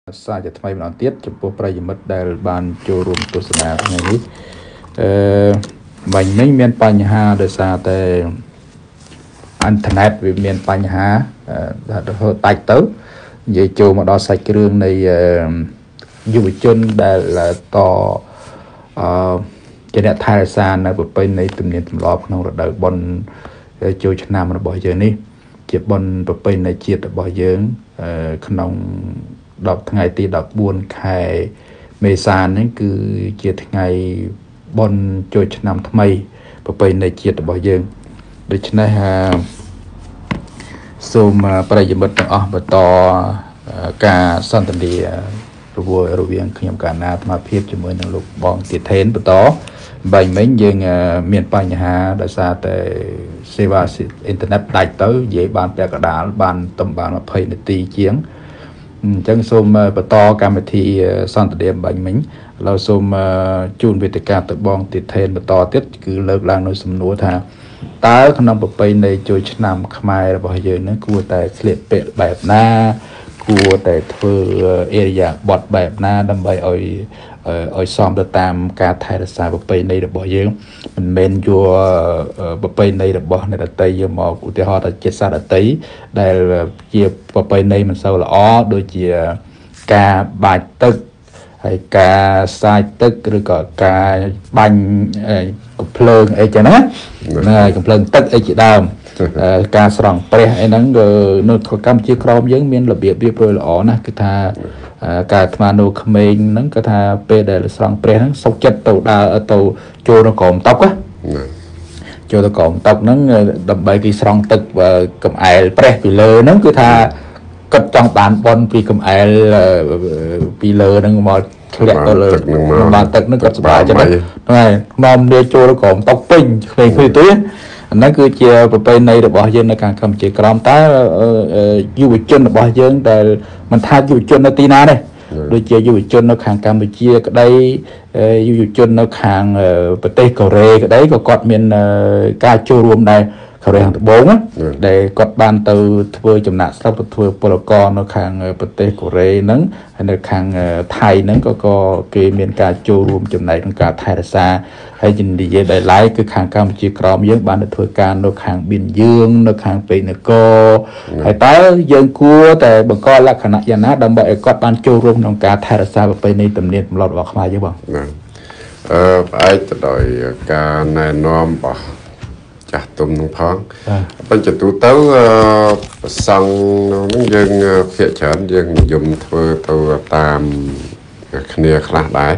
xa cho thay bằng tiết cho bộ prai mất đại ban cho rùm tu sna ngày ní mình mấy miền Pành Hà đời xa tại internet vì miền Pành Hà hơi tạch tới vậy cho mà đo sạch cái đường này du lịch chân đây là to cho nên thay xa này bộ bên này tụi mình lo không được đợi bọn cho nam nó bỏ giờ ní chỉ bọn bộ bên này chia được bỏ giờ không đọc ngày thì đọc buồn khai mê sàn ấy cứ chia ngày bon chơi năm tham mây và bây này chia được bao nhiêu để cho nên zoom bây giờ mất và to cả san tần đi rồi viên khi nhầm cả na mà phiết cho mới lúc bong tiệt thén và to bài mấy dương miền Pành Hà đã ra tại seva internet đại tới dễ bàn bè cả đá bàn tầm bàn mà phơi để tì chiến chẳng xôm và to cam thì son từ điểm bệnh mìnhเราxôm chun về tất cả tự bongติดเทรนvà to tiết cứเลิกลางโดยสมนุธาตาขนมปไปในโจยชนำขมายบ่อยเยอะนะกลัวแต่เคลียดเป็ดแบบหน้ากลัวแต่เธอเอริยาบอดแบบหน้าดำใบอ้อยซ้อมตามการถ่ายรักษาไปในบ่อยเยอะมันเมนยัวไปในบ่อในตะไตยมอกอุติหอตะเจษาตะไตได้เกี่ยวไปในมันเศร้าละอ้อโดยเกี่ยกาบาดตึกhay cả sai tức rồi có cả bánh cục phơi ấy cho nó này cục phơi tức ấy chỉ đào cả sòng pre ấy nắng rồi nó có cam chia crom giống miền là biệt biệt rồi lỏ nè cái thà cả mano khmeng nắng cái thà pe để là sòng pre nắng sốc chất tàu đa tàu trôi nó còm tóc á trôi nó còm tóc nắng đầm bay cái sòng tức và cầm ai pre bị lơ nắng cái thà cất trong bàn bon vì cầm ai vì lơ nâng mà lẹ to lơ bàn tật nó cất bài cho này mom đưa cho nó còn tóc pin về khi túi nó cứ chia bên này được bao nhiêu nó càng cầm chỉ cầm tá du lịch chân là bao nhiêu để mình thay du lịch chân nó tina này đôi chia du lịch chân nó hàng Campuchia cái đây du lịch chân nó hàng Tây Korea cái đấy có cọt miền ca châu rùm này khởi hàng thứ 4 á để cọt ban từ thưa chấm nát sau thưa Polacon nó hàng Tây Korea nắng hay là hàng Thái nắng có cái miền ca châu rùm chấm này cả Thái là xa hay nhìn đi về đại lái cái hàng Campuchia crom giống ban thưa can nó hàng Bình Dương nó hàng Penico hay tới dân cua tại bằng coi là khả năng dân á đâm bại cọt ban châu rùm nó cả Thái là xa và bên này tầm niệm lọt vào khai chứ bằng phải đòi ca này nom bỏ chặt tôm nông phong bên chợ tú tấu xong nó dân phía chợ dân dùng thưa tàu tam khnia khá đái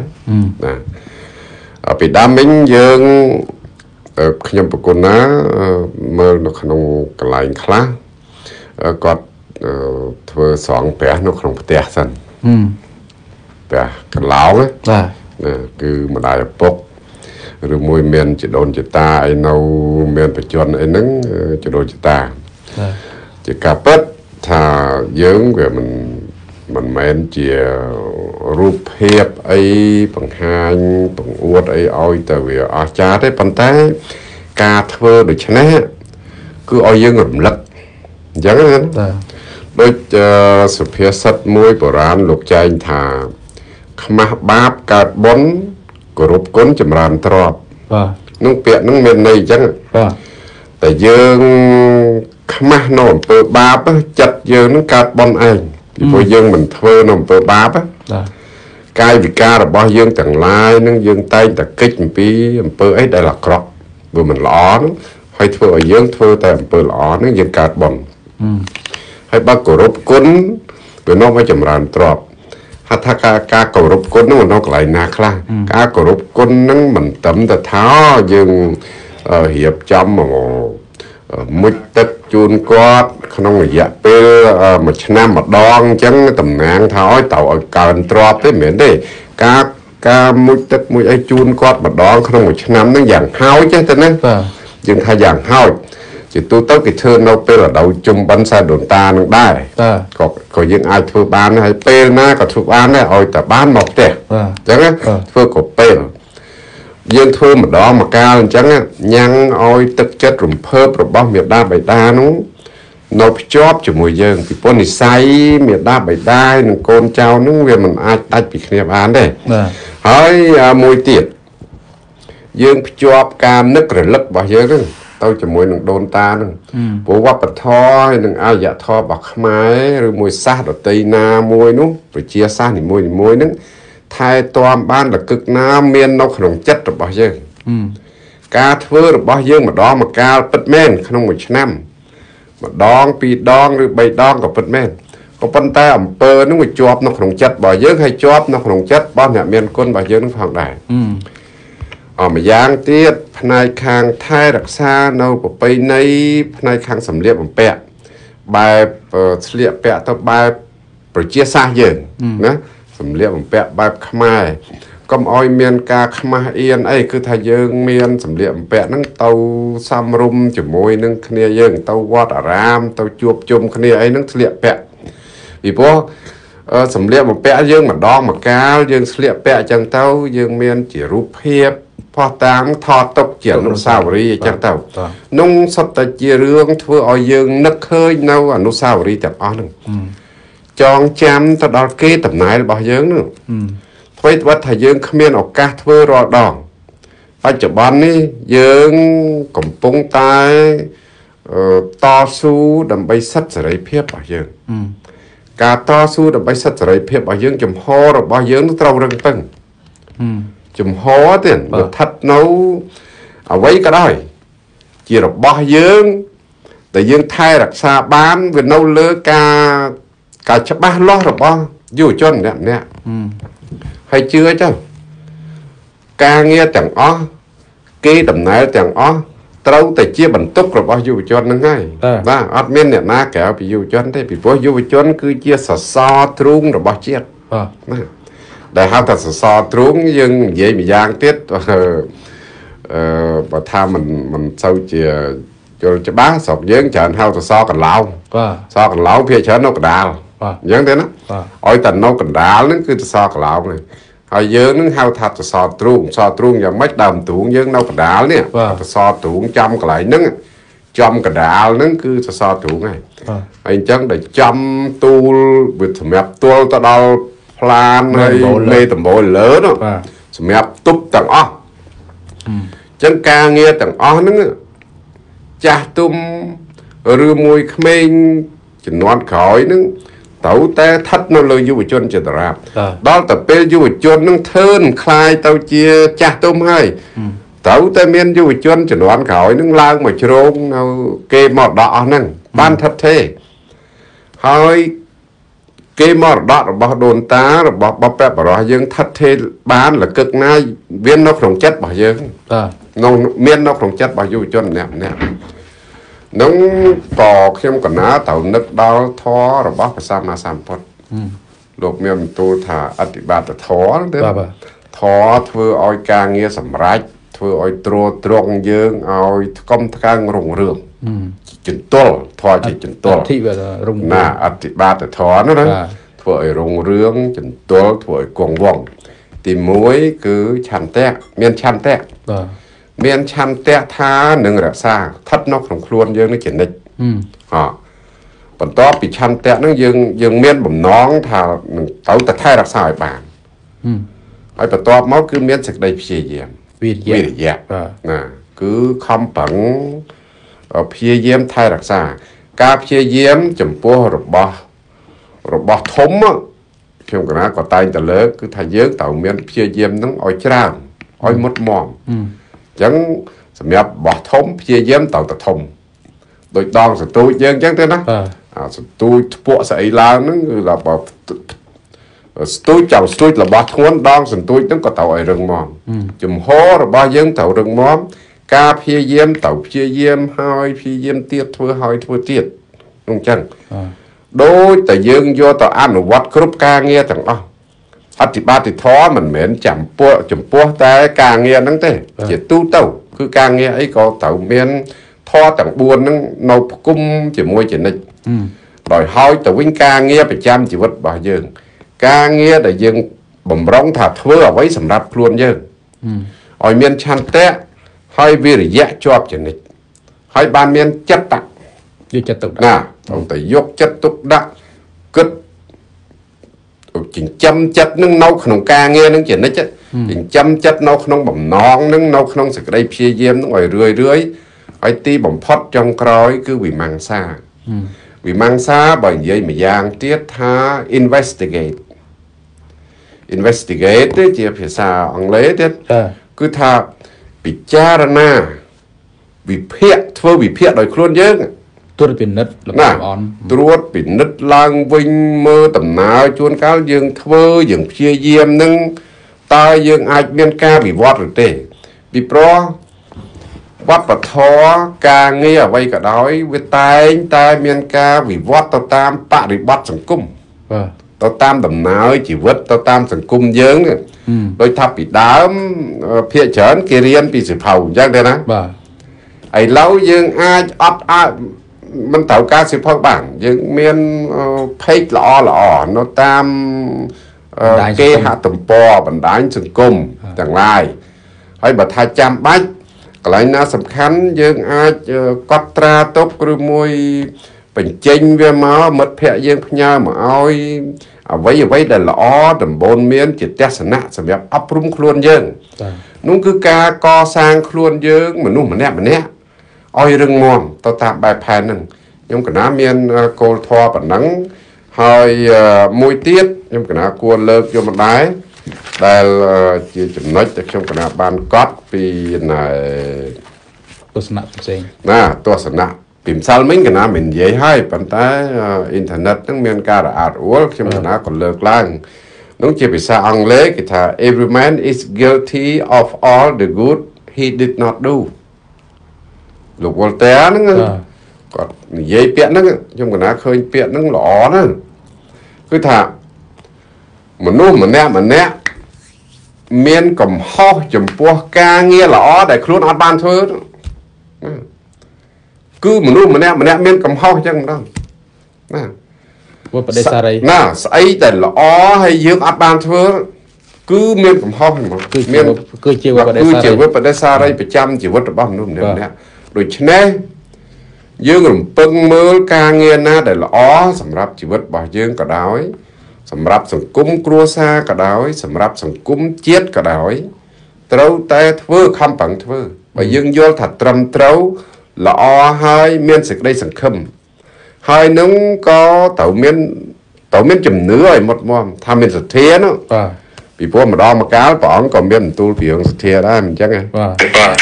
ở bị đam mính dân khi nhầm bậc ná mơ nó không cái lạnh khá còn thưa sòng bé nó không tè sân bé cái láo ấy cứ mà đại bốc rồi mùi miền chỉ đồn chỉ ta ai nâu miền phải chọn ai nắng chỉ đồn chỉ ta chỉ cả bớt thà dưỡng về mình men chỉ rụp hiệp ấy bằng hai bằng uất ấy oi từ vì ở cha đấy bàn tay cà thưa được chứ nè cứ oi dưỡng ngầm lật giống như thế đôi sự phía sắt môi bờ rán lục chanh thà khăm báp cà bón của rụp cuốn chầm ràn trọp nông piện nông miền này chắc tại dương khăm nổm bờ báp chặt dương nó cắt bon anh vì dương mình thưa nổm bờ báp cai vì ca là bao dương chẳng lai nông dương tay ta kích một tí bờ ấy đây là crop vừa mình ló hay thưa ở dương thưa tại bờ ló nó dương cắt bon hay bác của rụp cuốn vừa nó phải chầm ràn trọpถ้าการกรบก้นนั่นมันต้องไหลนักล่ะการกรบก้นนั่นมันต่ำแต่เท้ายังเหียบจำมุดตึกจูนกอดขนมหยาเปรี้ยมันชนะมันดองจังตำแหน่งเท้าเต่าการตรอบได้เหมือนได้การมุดตึกมุดไอจูนกอดมันดองขนมชนะนั่นอย่างเท้าใช่ไหมยังถ้าอย่างเท้าchỉ tu tới cái thưa nó pe là đầu chung bắn xa đồn ta nóได้có những ai thưa bán hay pe na có thưa bán này ôi ta bán một tệ chẳng á thưa có pe dân thưa mà đó mà cao chẳng á nhang ôi tức chất rùm phớp rồi bao miệt đa bày đa nó nó chóp cho mùi dương thì bọn này say miệt đá bày đai nâng côn trao nâng về mình ai tách bị khniệp án đây hỏi mùi tiệt dương chóp cam nức rồi lấp vào dương nâng tao cho mùi nâng đôn ta nâng bố quắp bật thó nâng ai dạ thó bạc máy rồi mùi sát ở tây na mùi nung rồi chia sát thì mùi nâng thay toàn ban là cực nam miên nó khổng chất rồi bao dương cá thưa rồi bao dương mà đó mà cá bật men không một năm mà đón pi đón rồi bay đón có bật men có phân tay ẩm pơ nó người chọp nó khổng chất bao dương hay chọp nó khổng chất bao nhà miên quân bao dương nó phòng đại mà giang tiết này khang thay đặc xa đâu của bay này này khang sầm liệp bằng pẹ bài liệp pẹ tao bài chia xa dương nữa sầm liệp bằng pẹ bài khmai công oi miền ca khmai yên ấy cứ thay dương miền sầm liệp bằng pẹ nâng tàu sam rum chỉ môi nâng khnia dương tàu quạt ram tàu chuột chum khnia ấy nâng liệp pẹ vì bố sầm liệp bằng pẹ dương mà đo mà cao dương liệp pẹ chẳng tàu dương miền chỉ rúp hiệpพอตามทอตกเจียนนุสาวรีจังเต่านุ่งสตเจียเรื่องทั่วอยืงนึกเคยเนาอนุสาวรีจับอ้อนึงจองจำตลอดเกตตับไหนบ่เยืงนึงทวีวัดไทยยืงขมิ้นออกกาทั่วรอดองปัจจุบันนี้ยืงกำปงตายต่อสู้ดำใบสัตว์เสรีเพียบบ่เยืงการต่อสู้ดำใบสัตว์เสรีเพียบบ่เยืงจำฮอหรือบ่เยืงต้องเตาเริงตึงจุ่มหัวเตียนทัดนเอาไว้ก็ได้จีรบ่ยืงแต่ยืงไทยรักษาบ้านเวลาเลือกาชบ้านล้อหรือบ่อยู่จนเนี่ยให้เชื่อเจ้ากาเงี้ยจังอ้อเกดำไหนจังอ้อเต้าแต่เจี๊ยบรรทุกหรือบ่อยู่จนนั่งไงว่าอัดเมียนเนี่ยน้าแก้วไปอยู่จนได้ไปพวกอยู่จนคือเจี๊ยสซอตรุงหรือบ่เจี๊ยđại học thật so trúng nhưng vậy mà giang tiết và tham mình sau chia cho bá sọc dướng chờ hao thật so còn lão phía chở nó còn đào dướng thế nó ôi tình nó còn đào nó cứ so còn lão này hồi dướng nó hao thật so trúng và mấy đồng tuồng dướng nó còn đào nè so tuồng trăm cái lại nó trăm cái đào nó cứ so tuồng này anh chẳng để trăm tu việc thầm mẹp tu ta đâu plan hay mê tầm bộ lớn đó mẹ túp tầng o chân ca nghe tầng o nó cha tum rư mùi khmênh chỉ non khỏi nó tấu té thắt nó lời du chân chỉ ra đó tập bê du chân nó thơn khai tao chia cha tum hay tấu té miên du chân chỉ non khỏi nó lang mà trốn nó kê mọt đỏ nè ban thất thế hơi cái mỏ đọt bỏ đồn tá rồi bỏ bẹp bỏ dương thắt thế bán là cực na viên nó không chất bỏ dương nó miên nó không chất bỏ du chân nè nó cò khi mà còn ná tàu nước đau thó rồi bỏ phải sam na sam phật lục miền tu thả ắt bát thó đấy thó thưa oi ca nghe sầm rách thưa oi trông dương oi công thang rùng rường chỉnh tuol thọ chỉ chỉnh tuol nà ắt baแต่thọ nó đó thổi rồng rương chỉnh tuol thổi cuồng vòng tìm muối cứ chăn tét miên chăn tét tha nâng rạ xa thắt nó không luôn dương nó chỉnh địch còn to bị chăn tét nó dương miên bầm nón thà tấu tật thay rạ xa bàn ai bật to máu cứ miên sạch đầy phì diệm vì dẹp cứ không bằng phê diêm thay đặc xa cá phê diêm chấm po rồi bỏ thúng á khi mà nó có tay ta lớn cứ thay dớt tàu miền phê diêm nó oi tràn oi mất mòn chẳng sầm nhập bỏ thúng phê diêm tàu ta thùng đôi đòn rồi tôi dân chẳng thế đó tôi bộ sậy la nó là bỏ tôi chào tôi là bỏ thúng đòn rồi tôi nó có tàu ở rừng mòn chấm hố rồi bỏ dân tàu rừng mòn cá phê diêm tàu phê diêm hai phê diêm tiết thưa hai thưa tiết đúng chăng đôi tại dương do tàu ăn vắt group ca nghe chẳng thì ba thì thó mình mến chậm po ta ca nghe nắng thế chỉ tu tàu cứ ca nghe ấy có tàu miên thó chẳng buồn nó cung chỉ môi chỉ nịch đòi hỏi tàu vinh ca nghe phải chăm chỉ vật bà dương ca nghe để dương bầm rong thả thưa ở với sầm rạp luôn dương ở miên chăn té hai vì dạ chọp chỉ nịch hai ban miên chất tặng យកចិត្តទុកដាក់ណាต้องតែយកចិត្តទុកដាក់គិតចិញ្ចឹមចិត្តនឹងនៅក្នុងការងារនឹងជានិច្ចចិញ្ចឹមចិត្តនៅក្នុងបំណងនឹងនៅក្នុងសេចក្តីព្យាយាមនឹងឲ្យរឿយហើយទីបំផុតចុងក្រោយគឺវិមង្សាវិមង្សាបើនិយាយម្យ៉ាងទៀតថា investigate ជាភាសាអង់គ្លេសទៀតគឺថាពិចារណាវិភាគធ្វើវិភាគដោយខ្លួនយើងត្រួតពិនិត្យល្អអន់ត្រួតពិនិត្យឡើងវិញមើលដំណើរជួនកាលយើងធ្វើយើងព្យាយាមនឹងតើយើងអាចមានការវិវត្តឬទេពីព្រោះវប្បធម៌ការងារអ្វីក៏ដោយវាតែងតែមានការវិវត្តទៅតាមបរិបទសង្គមទៅតាមដំណើរជីវិតទៅតាមសង្គមយើងដោយថាពីដើមភាគច្រើនគេរៀនពីសិភៅអញ្ចឹងទេណាបាទឥឡូវយើងអាចអត់មិនត្រូវការសិភៅបានយើងមាន page ល្អនៅតាមគេហទំព័របណ្ដាញសង្គមទាំងឡាយហើយបើថាចាំបាច់កន្លែងណាសំខាន់យើងអាចកត់ត្រាទុកឬមួយបញ្ចេញវាមកមិត្តភ័ក្ដិយើងផ្ញើមកឲ្យអ្វីដែលល្អដំបូន្មានជាទស្សនៈសម្រាប់អប់រំខ្លួនយើងនោះគឺការកសាងខ្លួនយើងមនុស្សម្នាក់ឲ្យរឹងមាំទៅតាមបែបផែនហ្នឹងខ្ញុំកណាមានគោលធម៌ប៉ុណ្ណឹងហើយមួយទៀតខ្ញុំកណាគួរលើកយកមកដែរដែលជាចំណុចដែលខ្ញុំកណាបានកត់ពីទស្សនៈផ្សេងណាទស្សនៈពីម្សិលមិញកណាមិននិយាយហើយប៉ុន្តែអ៊ីនធឺណិតហ្នឹងមានការរអាក់រអួលខ្ញុំកណាក៏លើកឡើងនោះជាភាសាអង់គ្លេសគេថា every man is guilty of all the good he did not do លោកវ៉ុលតែរហ្នឹងគាត់និយាយពាក្យហ្នឹងខ្ញុំកណាឃើញពាក្យហ្នឹងល្អណាស់គឺថាមនុស្សម្នាក់មានកំហុសចំពោះការងារល្អដែលខ្លួនអត់បានធ្វើគឺមនុស្សម្នាក់មានកំហុសអញ្ចឹងម្ដងណាវបដិសារីណាស្អីដែលល្អហើយយើងអត់បានធ្វើគឺមានកំហុសហ្មងគឺជាវបដិសារីប្រចាំជីវិតរបស់មនុស្សម្នាក់ដូច្នេះយើងរំពឹងមើលការងារណាដែលល្អសម្រាប់ជីវិតរបស់យើងក៏ដោយសម្រាប់សង្គមគ្រួសារក៏ដោយសម្រាប់សង្គមជាតិក៏ដោយត្រូវតែធ្វើខំប្រឹងធ្វើបើយើងយល់ថាត្រឹមត្រូវល្អហើយមានសេចក្តីសង្ឃឹមហើយនឹងក៏ត្រូវមានជំនឿឲ្យមុតមមថាមានសទ្ធានោះពីព្រោះម្ដងម្កាលព្រះអង្គក៏មានបន្ទូលពីរឿងសទ្ធាដែរមិនអញ្ចឹងទេបាទ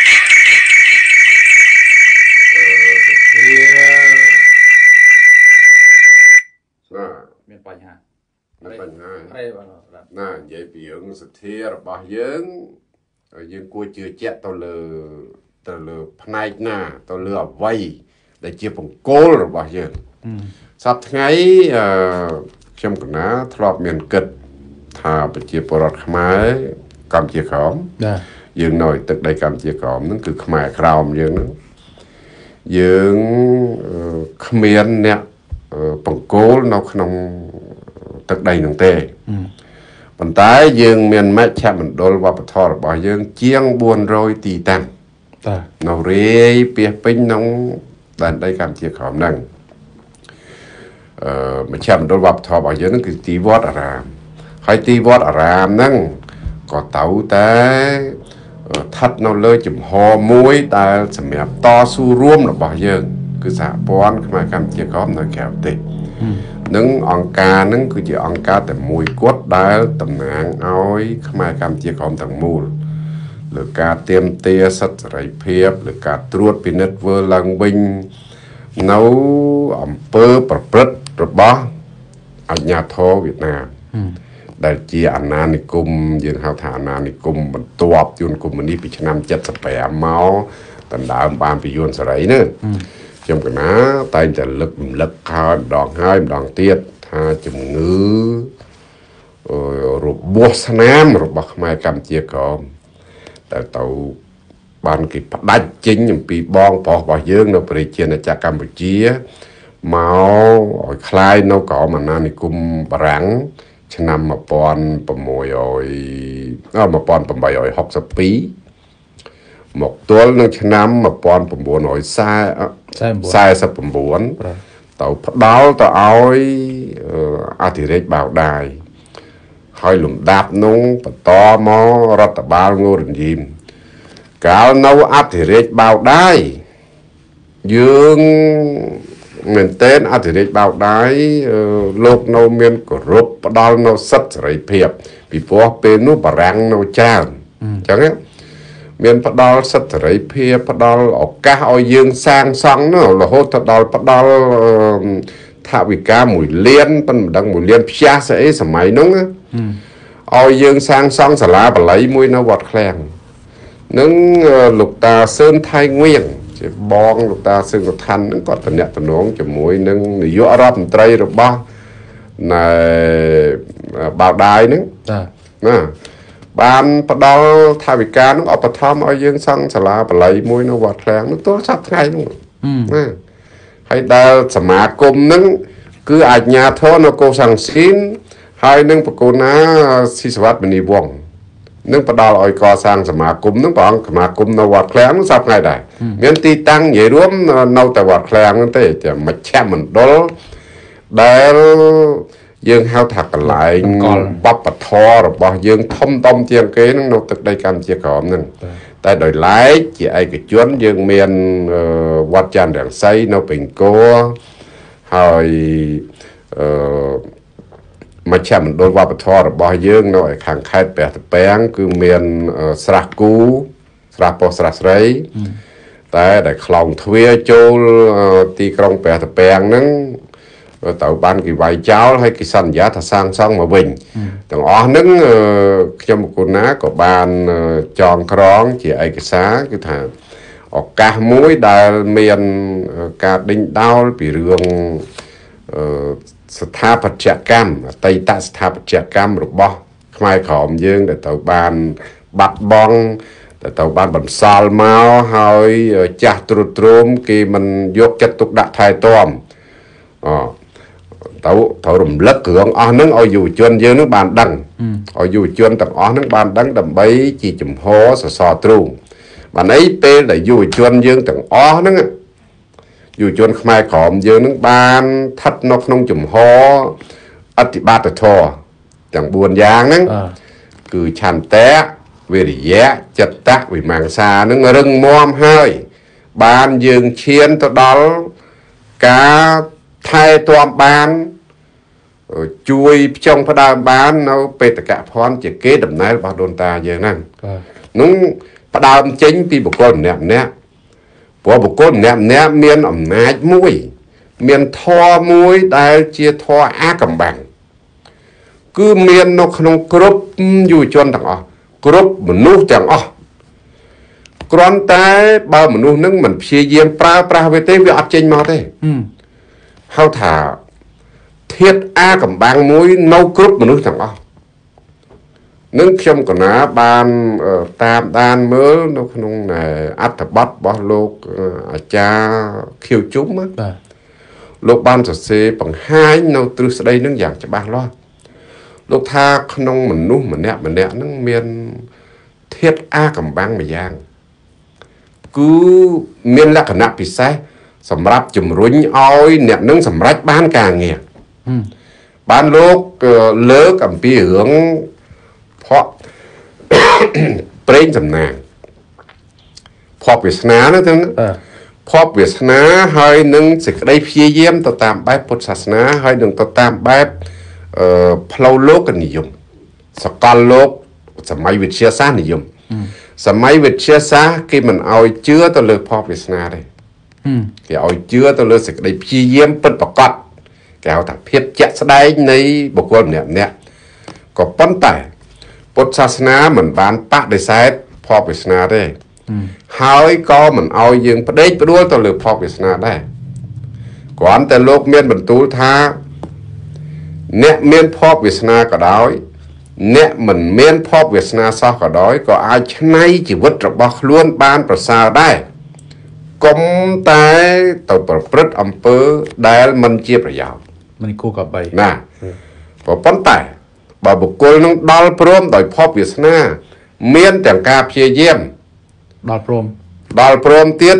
ណានិយាយពីរឿងសទ្ធារបស់យើងគួរជឿជាក់ទៅលើផ្នែកណាទៅលើអ្វីដែលជាបង្គោលរបស់យើងសប្តាហ៍ថ្ងៃខ្ញុំកណាធ្លាប់មានគិតថាប្រជាពលរដ្ឋខ្មែរកម្ពុជាក្រោមយើងនៅទឹកដីកម្ពុជាក្រោមហ្នឹងគឺខ្មែរក្រោមយើងហ្នឹងយើងគ្មានអ្នកបង្គោលនៅក្នុងទឹកដីហ្នឹងទេប៉ុន្តែយើងមានមជ្ឈមណ្ឌលវប្បធម៌របស់យើងជាង400ទីតាំងនៅរាយពាសពេញក្នុងដែនដីកម្ពុជាក្រោមហ្នឹងមជ្ឈមណ្ឌលវប្បធម៌របស់យើងហ្នឹងគឺទីវត្តអារាមហើយទីវត្តអារាមហ្នឹងក៏ត្រូវតែស្ថិតនៅលើជំហរមួយដែលសម្រាប់តស៊ូរួមរបស់យើងគឺសហព័ន្ធខ្មែរកម្ពុជាក្រោមនៅក្រៅប្រទេសនឹងអង្គការនឹងគឺជាអង្គការតែមួយគត់ដែលតំណាងឲ្យខ្មែរកម្ពុជាក្រោមទាំងមូលលើការទាមទារសិទ្ធិសេរីភាពលើការត្រួតពិនិត្យធ្វើឡើងវិញនៅអំពើប្រព្រឹត្តរបស់អាជ្ញាធរវៀតណាមដែលជាអាណានិគមយើងហៅថាអាណានិគមបន្ទាប់យន្តកុម្មុយនីសពីឆ្នាំ75មកដណ្ដើមបានពីយន្តសេរីនេះខ្ញុំកណាតែងតែលើករំលឹកហើយម្ដងទៀតថាជំងឺរបួសស្នាមរបស់ខ្មែរកម្ពុជាក្រោមតែទៅបានគេផ្ដាច់ចេញអំពីបងប្រុសរបស់យើងនៅប្រជាណាចក្រកម្ពុជាមកឲ្យคล้ายនៅក្រោមអាណានិគមបារាំងឆ្នាំ1862មកទល់នឹងឆ្នាំ1940 40 9ទៅផ្ដល់ទៅឲ្យអធិរាជបៅដាយហើយលំដាប់នោះបន្តមករដ្ឋបាលងូរ៉ាញីមកាលនៅអធិរាជបៅដាយយើងមែនតើអធិរាជបៅដាយលោកនៅមានគោរពផ្ដល់នៅសិទ្ធិសេរីភាពពីព្រោះពេលនោះបារាំងនៅច្រើនអញ្ចឹងមានផ្ដល់សិទ្ធិសេរីភាពផ្ដល់ឱកាសឲ្យយើងសាងសង់នោះរហូតទៅដល់ផ្ដល់ថវិកា1 លានប៉ុន្តែមិនដឹង1 លានផ្ទះស្អីសម័យនោះឲ្យយើងសាងសង់សាលាបល័យមួយនៅវត្តឃ្លាំងនឹងលោកតាសឿនថៃងៀងជាបងលោកតាសឿនកឋាននឹងគាត់តំណតំណងជាមួយនឹងនាយករដ្ឋមន្ត្រីរបស់ណែបៅដាយហ្នឹងណាបានផ្ដល់ថវិកានឹងឧបត្ថម្ភឲ្យយើងសង់សាលាបល័យមួយនៅវត្តឃ្លាំងនោះទល់សប្តាហ៍ថ្ងៃនោះណាហើយដែលសមាគមនឹងគឺអាជ្ញាធរនគរសាំងស៊ីនហើយនឹងប្រគល់ណាស៊ីសវត្តមនីវងនឹងផ្ដល់ឲ្យកសាងសមាគមនឹងព្រះអង្គសមាគមនៅវត្តឃ្លាំងនោះសប្តាហ៍ថ្ងៃដែរមានទីតាំងនិយាយរួមនៅតែវត្តឃ្លាំងនោះទេតែមជ្ឈមណ្ឌលដែលយើងហៅថាកន្លែងបបធររបស់យើងធំដុំជាងគេនឹងនៅទឹកដីកម្ពុជាក្រោមហ្នឹងតែដោយឡែកជាឯកជនយើងមានវត្តច័ន្ទរាំងសីនៅបេងកោហើយមជ្ឈមណ្ឌលវប្បធម៌របស់យើងនៅឯខាងខេត្តព្រះត្រពាំងគឺមានស្រះគូស្រះពោះស្រះស្រីតែដែលខ្លងទ្វារចូលទីក្រុងព្រះត្រពាំងហ្នឹងទៅបានគេវាយចោលហើយគេសន្យាថាសាងសង់មកវិញទាំងអស់ហ្នឹងខ្ញុំគុណណាក៏បានចងក្រងជាឯកសារគឺថាឱកាសមួយដែលមានការដេញដោលពីរឿងស្ថាបត្យកម្មអតីតស្ថាបត្យកម្មរបស់ខ្មែរក្រមយើងដែលទៅបានបាត់បង់ដែលទៅបានបន្សល់មកហើយចាស់ទ្រុឌទ្រោមគេមិនយកចិត្តទុកដាក់ថែទាំទៅរំលឹកគ្រឿងអស់ហ្នឹងឲ្យយុវជនយើងនឹងបានដឹងឲ្យយុវជនទាំងអស់ហ្នឹងបានដឹងដើម្បីជាជំហរសសរទ្រូងបានអីពេលដែលយុវជនយើងទាំងអស់ហ្នឹងយុវជនខ្មែរក្រមយើងនឹងបានស្ថិតនៅក្នុងជំហរអធិបតធម៌ទាំង4យ៉ាងហ្នឹងគឺឆន្ទៈវិរិយៈចិត្តៈវិមង្សានឹងរឹងមាំហើយបានយើងឈានទៅដល់ការថែទាំបានជួយផ្ចង់ផ្ដើមបាននៅបេតកភណ្ឌជាគេដំណើររបស់ដូនតាយើងហ្នឹងនោះផ្ដើមចេញពីបុគ្គលម្នាក់ព្រោះបុគ្គលម្នាក់មានអំណាចមួយមានធម៌មួយដែលជាធម៌អាកំបាំងគឺមាននៅក្នុងគ្រប់យុវជនទាំងអស់គ្រប់មនុស្សទាំងអស់គ្រាន់តែបើមនុស្សនឹងមិនព្យាយាមប្រើប្រាស់វាទេវាអត់ចេញមកទេហៅថាធាតុអាកំបាំងមួយនៅគ្រប់មនុស្សទាំងអស់នឹងខ្ញុំកណាបានតាមដានមើលនៅក្នុងអត្ថបទរបស់លោកអាចារ្យខៀវជុំបាទលោកបានសរសេរបង្ហាញនៅទ្រឹស្ដីនឹងយ៉ាងច្បាស់លាស់លោកថាក្នុងមនុស្សម្នាក់ហ្នឹងមានធាតុអាកំបាំងមួយយ៉ាងគឺមានលក្ខណៈពិសេសសម្រាប់ជំរុញឲ្យអ្នកនឹងសម្រេចបានការងារបានលោកលើកអំពីរឿងភ័ព្វប្រេងសំណាងភ័ព្វវាសនានោះទាំងភ័ព្វវាសនាហើយនឹងសេចក្តីព្យាយាមទៅតាមបែបពុទ្ធសាសនាហើយនឹងទៅតាមបែបផ្លូវលោកនិយមសកលលោកសម័យវិទ្យាសាស្ត្រនិយមសម័យវិទ្យាសាស្ត្រគេមិនឲ្យជឿទៅលើភ័ព្វវាសនាទេគេឲ្យជឿទៅលើសេចក្តីព្យាយាមពិតប្រាកដគេហៅថាភាពជាក់ស្ដែងនៃបុគ្គលម្នាក់ក៏ប៉ុន្តែពុទ្ធសាសនាមិនបានបដិសេធភ័ព្វវាសនាទេហើយក៏មិនឲ្យយើងផ្ដេកផ្ដួលទៅលើភ័ព្វវាសនាដែរគ្រាន់តែលោកមានបន្ទូលថាអ្នកមានភ័ព្វវាសនាក៏ដោយអ្នកមិនមានភ័ព្វវាសនាសោះក៏ដោយក៏អាចច្នៃជីវិតរបស់ខ្លួនបានប្រសើរដែរកុំតែទៅប្រព្រឹត្តអំពើដែលមិនជាប្រយោជន៍មិនគួរក៏បីណាប៉ុន្តែបើបុគ្គលនឹងដល់ព្រមដោយភ័ព្វវាសនាមានទាំងការព្យាយាមដល់ព្រមទៀត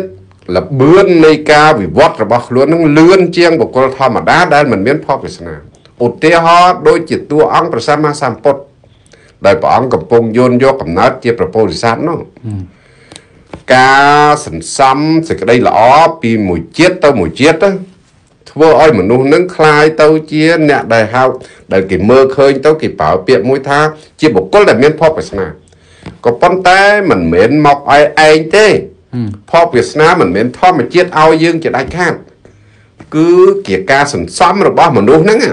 là bươnនៃការវិវត្តរបស់ខ្លួននឹងលឿនជាងបុគ្គលធម្មតាដែលមិនមានភពវាសនាឧទាហរណ៍ដូចជាតួអង្គព្រះសម្មាសម្ពុទ្ធដែលព្រះអង្គកំពុងយោនយកកំណើតជាព្រះពោធិសត្វនោះការសន្សំសេចក្តីល្អពីមួយជាតិទៅមួយជាតិធ្វើឲ្យមនុស្សនឹងคล้ายទៅជាអ្នកដែលហៅដែលគេមើលឃើញទៅគេប្រើពាក្យមួយថាជាបុគ្គលដែលមានភពវាសនាក៏ប៉ុន្តែមិនមែនមកឲ្យឯងទេភពវាសនាមិនមែនធម្មជាតិឲ្យយើងជាដាច់ខាតគឺជាការសន្សំរបស់មនុស្សហ្នឹង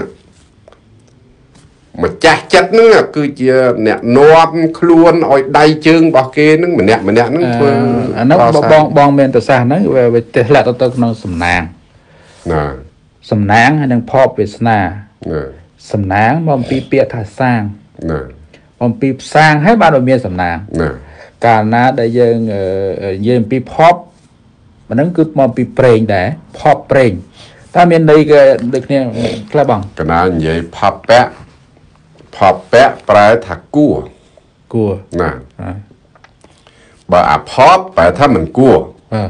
ម្ចាស់ចិត្តហ្នឹងគឺជាអ្នកនាំខ្លួនឲ្យដៃជើងរបស់គេហ្នឹងម្នាក់ហ្នឹងធ្វើអាហ្នឹងបងមានប្រសាសន៍ហ្នឹងវាទេធ្លាក់ទៅក្នុងសំណាងណាសំណាងហើយនឹងភពវាសនាសំណាងមកអំពីពាក្យថាសាងណាអំពីផ្សាងហើយបានមានសំណាងណាកាលណាដែលយើងនិយាយអំពីភពហ្នឹងគឺមកពីប្រេងដែរភពប្រេងតើមានន័យគេដូចគ្នាខ្លះបងកណានិយាយផពៈប្រែថាគួរណាបើអាភពប្រែថាមិនគួរ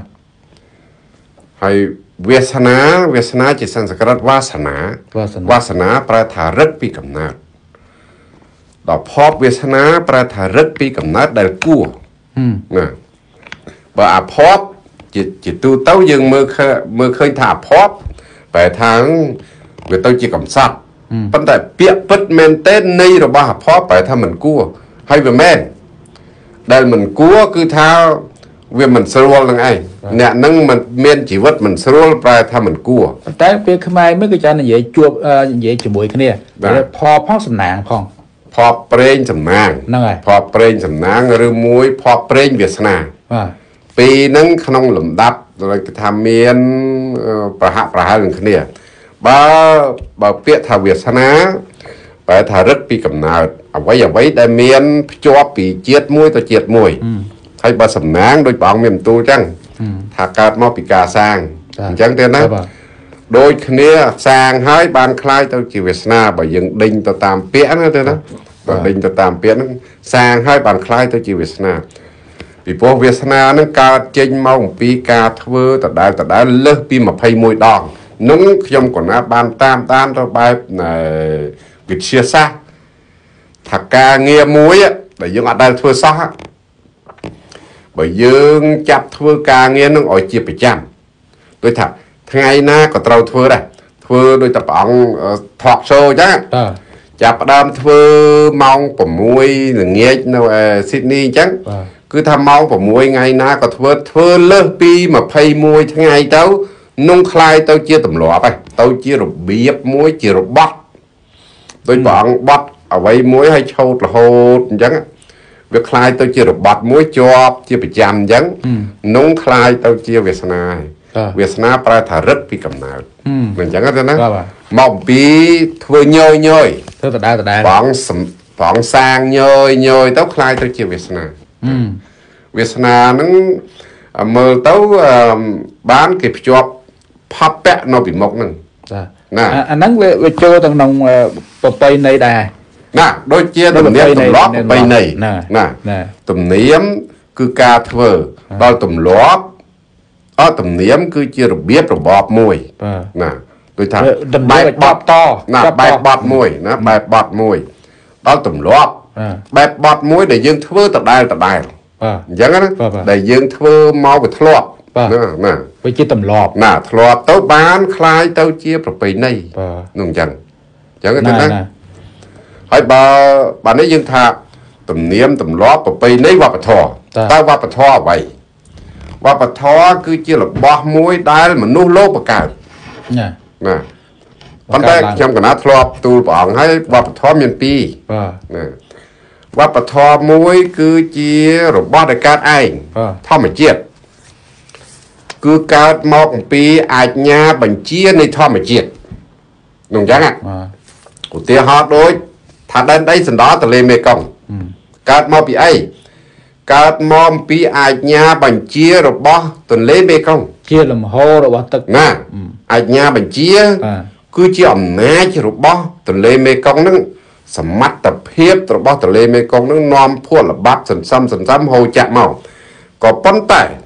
ហើយវាសនាជាសំស្ក្រឹតវាសនាប្រែថារឹកពីកំណើតដល់ភពវាសនាប្រែថារឹកពីកំណើតដែលគួរណាបើអាភពជាទូទៅយើងមើលឃើញថាអាភពប្រែថាវាទៅជាកំសត់ប៉ុន្តែពាក្យពិតមែនទេនៃរបស់អាភពប្រែថាមិនគួរហើយវាមែនដែលមិនគួរគឺថាវាមិនស្រួលនឹងឯងអ្នកនឹងមិនមានជីវិតមិនស្រួលប្រែថាមិនគួរតែពេលខ្មែរមិនគឺចានិយាយជាមួយគ្នាផផងសំណាងផងភពប្រេងសំណាងហ្នឹងហើយភពប្រេងសំណាងឬមួយភពប្រេងវាសនាពីរហ្នឹងក្នុងលំដាប់គេថាមានប្រហាក់ប្រហែលនឹងគ្នាបើពាក្យថាវាសនាប្រែថារឹកពីកំណើតអ្វីដែលមានភ្ជាប់ពីជាតិមួយទៅជាតិមួយហើយបើសំណាងដូចព្រះអង្គមានបន្ទូលចឹងថាកើតមកពីការសាងអញ្ចឹងទេណាដូចគ្នាសាងហើយបានคล้ายទៅជាវាសនាបើយើងដេញទៅតាមពាក្យណាទេណាបើដេញទៅតាមពាក្យហ្នឹងសាងហើយបានคล้ายទៅជាវាសនាពីព្រោះវាសនាហ្នឹងកើតចេញមកអំពីការធ្វើដដែលលើសពី21ដងនឹងខ្ញុំក៏ណាបានតាមទៅបែបវិទ្យាសាស្ត្រថាការងារមួយដែលយើងអត់ដែលធ្វើសោះបើយើងចាប់ធ្វើការងារនឹងឲ្យជាប្រចាំដូចថាថ្ងៃណាក៏ត្រូវធ្វើដែរធ្វើដូចតែព្រះអង្គថតshowអញ្ចឹងចាប់ផ្ដើមធ្វើម៉ោង6ល្ងាចនៅSydneyអញ្ចឹងគឺថាម៉ោង6ថ្ងៃណាក៏ធ្វើលើសពី21ថ្ងៃទៅนุ่งคลายទៅជាទម្លាប់ហើយទៅជារបៀបមួយជារបត់ដូចព្រះអង្គបត់អ្វីមួយឲ្យឆោតរហូតអញ្ចឹងវាคลายទៅជារបត់មួយជាប់ជាប្រចាំអញ្ចឹងนุ่งคลายទៅជាវាសនាវាសនាប្រែថារឹកពីកំណើតអញ្ចឹងទេណាមកពីធ្វើញយធ្វើដដែលព្រះអង្គសាងញយទៅคลายទៅជាវាសនាវាសនាហ្នឹងមើលទៅបានគេភ្ជាប់ផពៈនៅពីមុខហ្នឹងណាអាហ្នឹងវាចូលទៅក្នុងប្រពៃណីដែរណាដូចជាទំនៀមទម្លាប់ប្រពៃណីណាទំនៀមគឺការធ្វើដល់ទម្លាប់ទំនៀមគឺជារបៀបរបបមួយណាដូចថាបែបបត់តណាបែបបត់មួយណាបែបបត់មួយដល់ទម្លាប់បែបបត់មួយដែលយើងធ្វើដដែលអញ្ចឹងណាដែលយើងធ្វើមកវាធ្លាប់ណាវាជាទម្លាប់ណាធ្លាប់ទៅបានคล้ายទៅជាប្រពៃណីនោះអញ្ចឹងទេណាហើយបើនេះយើងថាទំនៀមទម្លាប់ប្រពៃណីវប្បធម៌តើវប្បធម៌អ្វីវប្បធម៌គឺជារបស់មួយដែលមនុស្សលោកបង្កើតណាប៉ុន្តែខ្ញុំកណាធ្លាប់ទូលព្រះអង្គហើយវប្បធម៌មានពីរណាវប្បធម៌មួយគឺជារបស់ដែលកើតឯងធម្មជាតិគឺកើតមកអំពីអាជ្ញាបញ្ជានៃធម្មជាតិនោះអញ្ចឹងឧទាហរណ៍ដូចថាដែនដីសណ្ដោទន្លេមេគង្គកើតមកពីអីកើតមកអំពីអាជ្ញាបញ្ជារបស់ទន្លេមេគង្គជាលំហូររបស់ទឹកណាអាជ្ញាបញ្ជាគឺជាអំណាចរបស់ទន្លេមេគង្គហ្នឹងសមត្ថភាពរបស់ទន្លេមេគង្គហ្នឹងនាំភក់ល្បាប់សន្សំហូរចាក់មកក៏ប៉ុន្តែ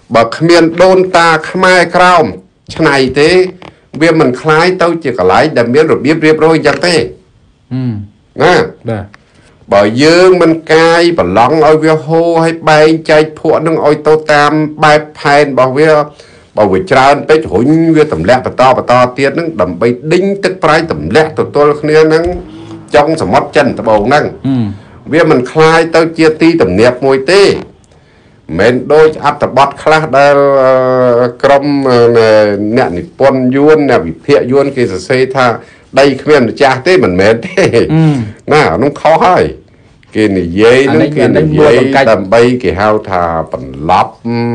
បើគ្មានដូនតាខ្មែរក្រោមឆ្នៃទេវាមិនคล้ายទៅជាកន្លែងដែលមានរបៀបរៀបរយយ៉ាងទេណាបាទបើយើងមិនកាយប្រឡងឲ្យវាហូរឲ្យបែងចែកភក់នឹងឲ្យទៅតាមបែបផែនរបស់វាបើវាច្រើនពេករុញវាទម្លាក់បន្តទៀតនឹងដើម្បីដេញទឹកប្រៃទម្លាក់ទល់គ្នានឹងចុងសមុទ្រចិនត្បូងហ្នឹងវាមិនคล้ายទៅជាទីទំនាបមួយទេមិនដូចអត្ថបទខ្លះដែលក្រុមអ្នកនិពន្ធយួនអ្នកវិភាគយួនគេសរសេរថាដីគ្មានម្ចាស់ទេមិនមែនទេណានោះខុសហើយគេនិយាយនឹងគេនិយាយដើម្បីគេហៅថាបន្លប់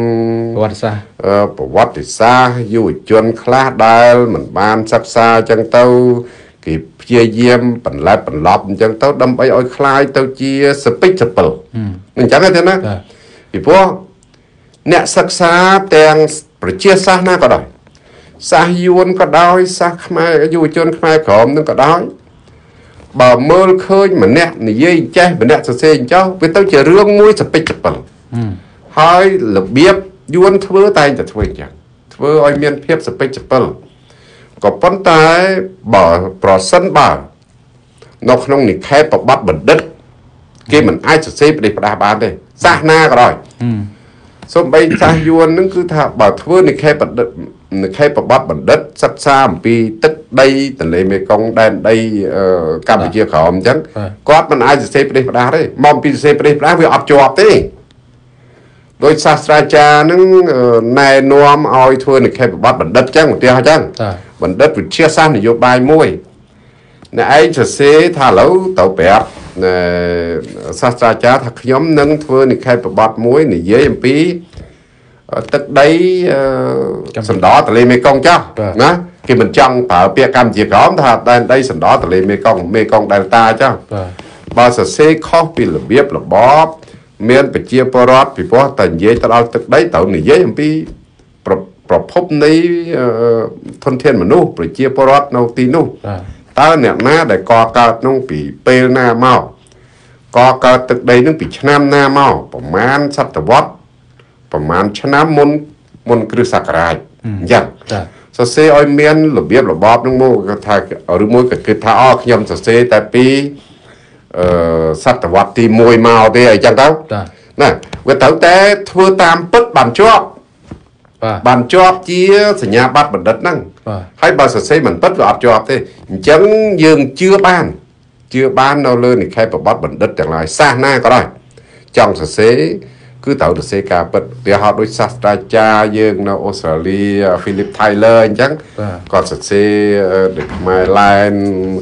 ប្រវត្តិសាស្ត្រយុវជនខ្លះដែលមិនបានសិក្សាអញ្ចឹងទៅគេព្យាយាមបន្លប់អញ្ចឹងទៅដើម្បីឲ្យคล้ายទៅជាសពិចសពិលអញ្ចឹងទេណាពីព្រោះអ្នកសិក្សាទាំងប្រជាសាស្ត្រណាក៏ដោយសាសយួនក៏ដោយសាសខ្មែរយុវជនខ្មែរក្រមនឹងក៏ដោយបើមើលឃើញម្នាក់និយាយចេះម្នាក់សរសេរអញ្ចឹងវាទៅជារឿងមួយសពិចសពិលហើយរបៀបយួនធ្វើតែងតែធ្វើអញ្ចឹងធ្វើឲ្យមានភាពសពិចសពិលក៏ប៉ុន្តែបើប្រសិនបើនៅក្នុងនិខេបបត្តិបណ្ឌិតគេមិនអាចសរសេរប្រទេសផ្ដាស់បានទេសាសនាក៏ដោយសូម្បីសាសយួននឹងគឺថាបើធ្វើនិខេបបត្តិបណ្ឌិតសិក្សាអំពីទឹកដីទន្លេមេគង្គដែនដីកម្ពុជាក្រោមអញ្ចឹងគាត់មិនអាចសរសេរប្រទេសផ្ដាស់ទេមកពីសរសេរប្រទេសផ្ដាស់វាអត់ជាប់ទេដោយសាស្ត្រាចារ្យនឹងណែនាំឲ្យធ្វើនិខេបបត្តិបណ្ឌិតអញ្ចឹងឧទាហរណ៍អញ្ចឹងបណ្ឌិតវិទ្យាសាស្ត្រនយោបាយមួយអ្នកឯងសរសេរថាឥឡូវទៅប្រាប់សាស្ត្រាចារ្យថាខ្ញុំនឹងធ្វើនិខេបបត្តិមួយនិយាយអំពីទឹកដីសណ្ដោទន្លេមេគង្គចាស់ណាគេមិនចង់ប្រើពាក្យកម្ពុជាក្រោមថាដែនដីសណ្ដោទន្លេមេគង្គដែលតាចាស់បើសរសេរខុសពីរបៀបរបបមានប្រជាពលរដ្ឋពីព្រោះតែនិយាយទៅដល់ទឹកដីត្រូវនិយាយអំពីប្រភពនៃធនធានមនុស្សប្រជាពលរដ្ឋនៅទីនោះតើអ្នកណាដែលកកើតនោះពីពេលណាមកកកើតទឹកដីនឹងពីឆ្នាំណាមកប្រមាណសតវត្សប្រមាណឆ្នាំមុនគ្រិស្តសករាជអញ្ចឹងសរសេរឲ្យមានរបៀបរបបនឹងមកថាឬមួយក៏គេថាខ្ញុំសរសេរតែពីសតវត្សទី1មកទេអញ្ចឹងទៅណាវាត្រូវតែធ្វើតាមពិតបានជាប់ជាសញ្ញាបត្របណ្ឌិតហ្នឹងហើយបើសរសេរមិនពិតវាអត់ជាប់ទេអញ្ចឹងយើងជឿបាននៅលើនិខេបបត្តិបណ្ឌិតទាំងឡាយសាសនាក៏ដោយចង់សរសេរគឺត្រូវសរសេរការពិតវាហៅដូចសាស្ត្រាចារ្យយើងនៅអូស្ត្រាលី Philip Tyler អញ្ចឹងគាត់សរសេរដូចខ្មែរឡែន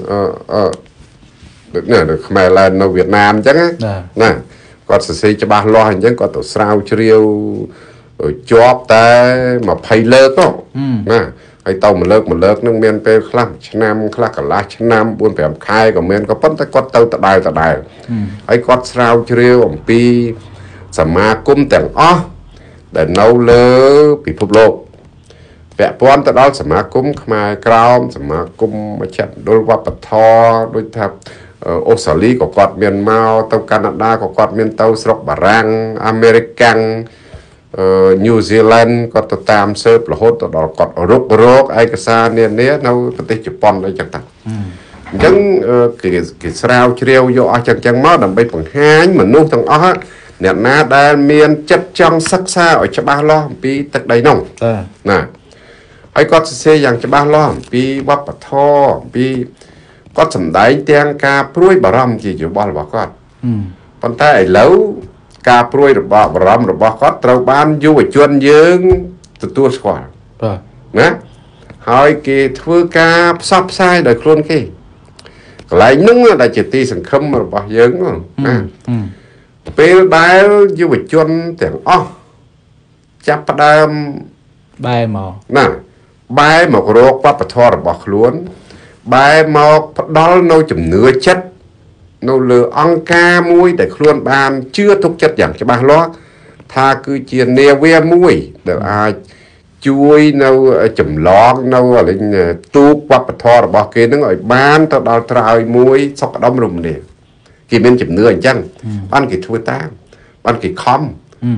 ដូចខ្មែរឡែននៅវៀតណាមអញ្ចឹងណាគាត់សរសេរច្បាស់លាស់អញ្ចឹងគាត់ទៅស្រាវជ្រាវជាប់តែ20លើកណាហើយទៅមួយលើកនឹងមានពេលខ្លះឆ្នាំខ្លះកន្លះឆ្នាំ 4-5 ខែក៏មានក៏ប៉ុន្តែគាត់ទៅដដែលហើយគាត់ស្រាវជ្រាវអំពីសមាគមទាំងអស់ដែលនៅលើពិភពលោកពាក់ព័ន្ធទៅដល់សមាគមខ្មែរក្រោមសមាគមមជ្ឈមណ្ឌលវប្បធម៌ដូចថាអូស្ត្រាលីក៏គាត់មានមកទៅកាណាដាក៏គាត់មានទៅស្រុកបារាំងអាមេរិកញូហ្សេឡង់គាត់ទៅតាមស៊ើបរហូតទៅដល់គាត់រកឯកសារនានានៅប្រទេសជប៉ុនអីចឹងតាអញ្ចឹងគេស្រាវជ្រាវយកអស់ចឹងមកដើម្បីបង្ហាញមនុស្សទាំងអស់អ្នកណាដែលមានចិត្តចង់សិក្សាឲ្យច្បាស់លាស់អំពីទឹកដីនោះណាហើយគាត់សរសេរយ៉ាងច្បាស់លាស់អំពីវប្បធម៌អំពីគាត់សម្ដែងទាំងការព្រួយបារម្ភជាយោបល់របស់គាត់ប៉ុន្តែឥឡូវការព្រួយបារម្ភរបស់គាត់ត្រូវបានយុវជនយើងទទួលស្គាល់ណាហើយគេធ្វើការផ្សព្វផ្សាយដោយខ្លួនគេកន្លែងនោះដែលជាទីសង្ឃឹមរបស់យើងណាពេលដែលយុវជនទាំងអស់ចាប់ផ្ដើមបែរមកណាបែរមករកវប្បធម៌របស់ខ្លួនបែរមកផ្ដល់នៅជំនឿចិត្តនៅលើអង្គការមួយដែលខ្លួនបានជឿទុកចិត្តយ៉ាងច្បាស់លាស់ថាគឺជានាវាមួយដែលអាចជួយនៅចម្លងនៅទូកវប្បធម៌របស់គេនឹងឲ្យបានទៅដល់ត្រើយមួយសុខដុមរមនាគេមានជំនឿអញ្ចឹងបានគេធ្វើតាមបានគេខំ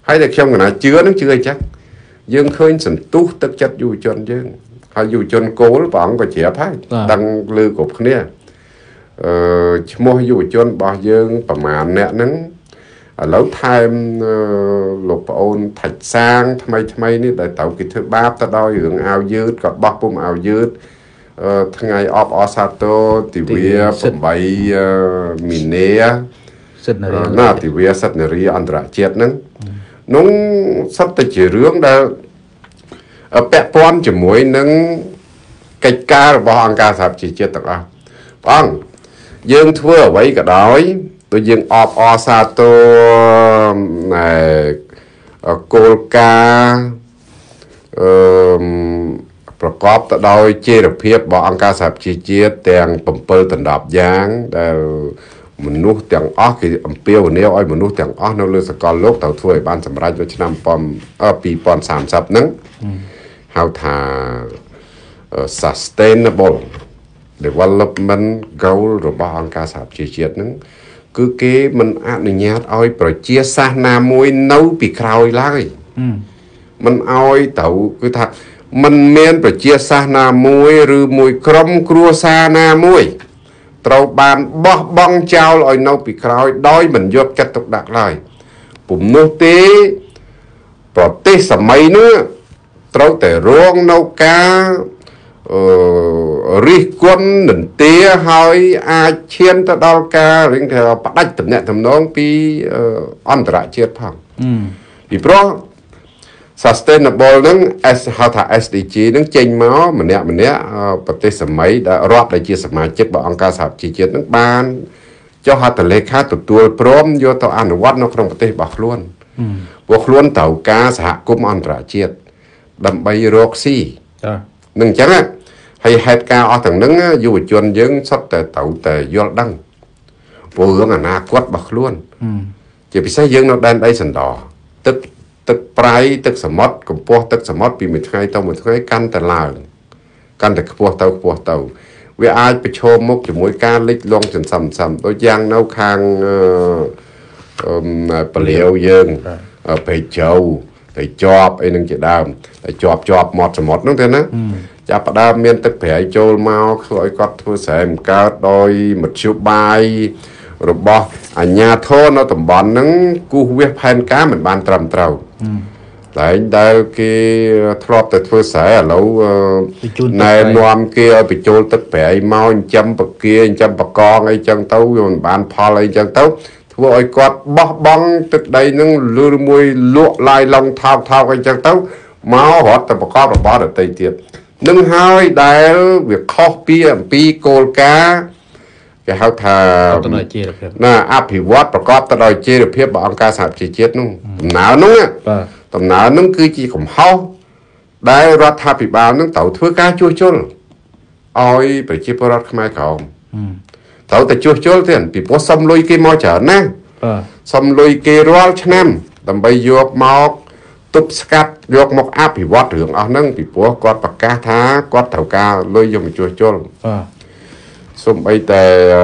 hay là trong cái này chưa nó chưa chắc dương khơi sẵn tú tất chất dù chọn dương hay dù chọn cố nó bỏng và trẻ thái đăng lưu của kia mua dù chọn bao dương và mà nè nắng lâu time lục ôn thạch sang thay ní đại tàu kỹ thuật báp ta đôi hưởng ao dứt còn bắp bông ao dứt thằng ngày off osato thì vi bảy miền nè na thì vi sát nè ri andra chết nắng nông sát tới chỉ rướng đã bẹp pon chỉ muối nắng cây ca bỏ ăn ca sạp chỉ chết tất cả vâng dương thua vậy cả đói tôi dương off osato này Colca ប្រកបទៅដោយជារភាពរបស់អង្គការសហប្រជាជាតិទាំង7ដណ្ដប់យ៉ាងដែលមនុស្សទាំងអស់គេអំពាវនាវឲ្យមនុស្សទាំងអស់នៅលើសកលលោកត្រូវធ្វើឲ្យបានសម្រេចនៅឆ្នាំ2030ហ្នឹងហៅថា sustainable development goal របស់អង្គការសហប្រជាជាតិហ្នឹងគឺគេមិនអនុញ្ញាតឲ្យប្រជាសាសនាមួយនៅពីក្រោយឡើយមិនឲ្យទៅគឺថាมันមានប្រជាសាសនាមួយឬមួយក្រុមគ្រួសារណាមួយត្រូវបានបោះបង់ចោលឲ្យនៅពីក្រោយដោយមិនយកចិត្តទុកដាក់ឡើយពុំនោះទេប្រទេសសម័យនោះត្រូវតែរងនៅការរិះគន់នន្ទាហើយអាចឈានទៅដល់ការរៀងថាផ្ដាច់តំណែងតំណងពីអន្តរជាតិផងពីព្រោះsustainable នឹងហៅថា SDG នឹងចេញមកម្នាក់ប្រទេសសម័យដែលរដ្ឋដែលជាសមាជិករបស់អង្គការសហប្រជាជាតិនឹងបានចុះហត្ថលេខាទទួលព្រមយកទៅអនុវត្តនៅក្នុងប្រទេសរបស់ខ្លួនពួកខ្លួនត្រូវការសហគមន៍អន្តរជាតិដើម្បីរកស៊ីនឹងអញ្ចឹងហើយហេតុការអស់ទាំងហ្នឹងយុវជនយើងសុទ្ធតែត្រូវតែយល់ដឹងព្រោះរឿងអនាគតរបស់ខ្លួនជាពិសេសយើងនៅដែនដីសណ្ដោទឹកប្រៃទឹកសមុទ្រកម្ពស់ទឹកសមុទ្រពីមួយថ្ងៃទៅមួយថ្ងៃកាន់តែឡើងកាន់តែខ្ពស់ទៅវាអាចប្រឈមមុខជាមួយការលិចលង់ចិនសំដូចយ៉ាងនៅខាងពលាវយើងបេជោទៅជាប់អីនឹងជាដើមតែជាប់មាត់សមុទ្រហ្នឹងទេណាចាប់ផ្ដើមមានទឹកប្រៃចូលមកធ្វើឲ្យគាត់ធ្វើស្រែមកើតដោយមធ្យោបាយរបស់អាជ្ញាធរនៅតំបន់ហ្នឹងគូសវាសផែនការមិនបានត្រឹមត្រូវតែដែលគេធ្លាប់តែធ្វើស្រែឥឡូវណែនាំគេឲ្យបញ្ចូលទឹកប្រៃមកចិញ្ចឹមបកាចិញ្ចឹមបកងអីចឹងទៅវាមិនបានផលអីចឹងទៅធ្វើឲ្យគាត់បោះបង់ទឹកដីហ្នឹងឬមួយលក់ឡាយឡងថោកអីចឹងទៅមករត់តែប្រកបរបរដទៃទៀតនឹងហើយដែលវាខុសពីអំពីគោលការណ៍គេហៅថាណាអភិវឌ្ឍប្រកបទៅដោយចីរភាពរបស់អង្គការសហប្រជាជាតិនោះដំណើរនោះគឺជាកំហុសដែលរដ្ឋាភិបាលនឹងត្រូវធ្វើការជួសជុលឲ្យប្រជាពលរដ្ឋខ្មែរក្រមត្រូវតែជួសជុលទៀតពីព្រោះសុំលុយគេមកច្រើនណាសុំលុយគេរាល់ឆ្នាំដើម្បីយកមកទប់ស្កាត់យកមកអភិវឌ្ឍរឿងអស់ហ្នឹងពីព្រោះគាត់ប្រកាសថាគាត់ត្រូវការលុយយកមកជួសជុលសូម្បីតែ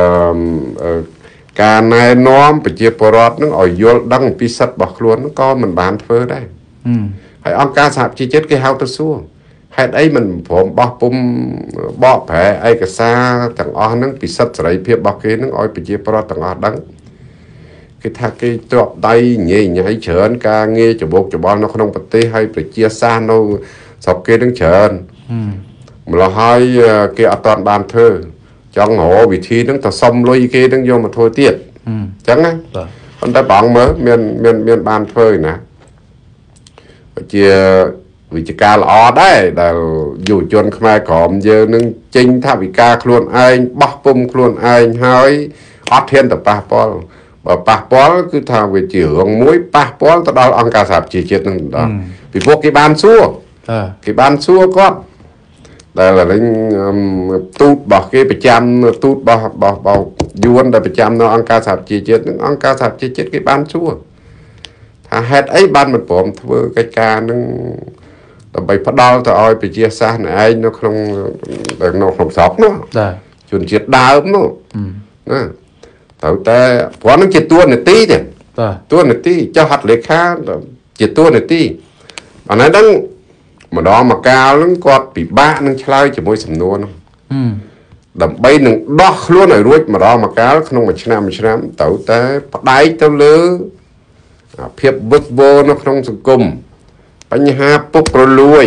ការណែនាំប្រជាពលរដ្ឋនឹងឲ្យយល់ដឹងពីសិទ្ធិរបស់ខ្លួនក៏មិនបានធ្វើដែរហើយអង្គការសហជីវជាតិគេហៅទៅសួរហេតុអីមិនព្រមបោះពុំបកប្រែឯកសារទាំងអស់ហ្នឹងពីសិទ្ធិសេរីភាពរបស់គេនឹងឲ្យប្រជាពលរដ្ឋទាំងអស់ដឹងគេថាគេទ្របដៃញ៉ៃច្រើនការងារច្បោកច្បល់នៅក្នុងប្រទេសហើយប្រជាសាស្ត្រនៅស្រុកគេនឹងច្រើនម្ល៉េះហើយគេអត់ទាន់បានធ្វើចង់រកវិធីហ្នឹងទៅសុំលុយគេហ្នឹងយកមកធ្វើទៀតអញ្ចឹងណាប៉ុន្តែបងមើលមានបានធ្វើណាជាវិជ្ជាការល្អដែរដែលយុវជនខ្មែរក្រមយើងនឹងចេញថាវិការខ្លួនឯងបោះពុំខ្លួនឯងហើយអត់ធានទៅប៉ះពាល់បើប៉ះពាល់គឺថាវាជារឿងមួយប៉ះពាល់ទៅដល់អង្គការសហប្រជាជាតិនឹងដល់ពីព្រោះគេបានសួរគាត់ដែលលេងទូតរបស់គេប្រចាំទូតរបស់យួនដែលប្រចាំនៅអង្គការសហប្រជាជាតិនឹងអង្គការសហប្រជាជាតិគេបានសួរថាហេតុអីបានមិនព្រមធ្វើកិច្ចការនឹងដើម្បីផ្ដល់ទៅឲ្យប្រជាសាសនាឯងនៅក្នុងស្រុកនោះជនជាតិដើមនោះណាត្រូវតែព្រោះនឹងជាតួនាទីទេតួនាទីចុះហត្ថលេខាជាតួនាទីអាហ្នឹងម្ដងមកកាលហ្នឹងគាត់ពិបាកនឹងឆ្លើយជាមួយសំណួរហ្នឹងដើម្បីនឹងដោះខ្លួនឲ្យរួចម្ដងមកកាលក្នុងមួយឆ្នាំត្រូវតែផ្ដែកទៅលើភាពវឹកវរនៅក្នុងសង្គមបញ្ហាពុករលួយ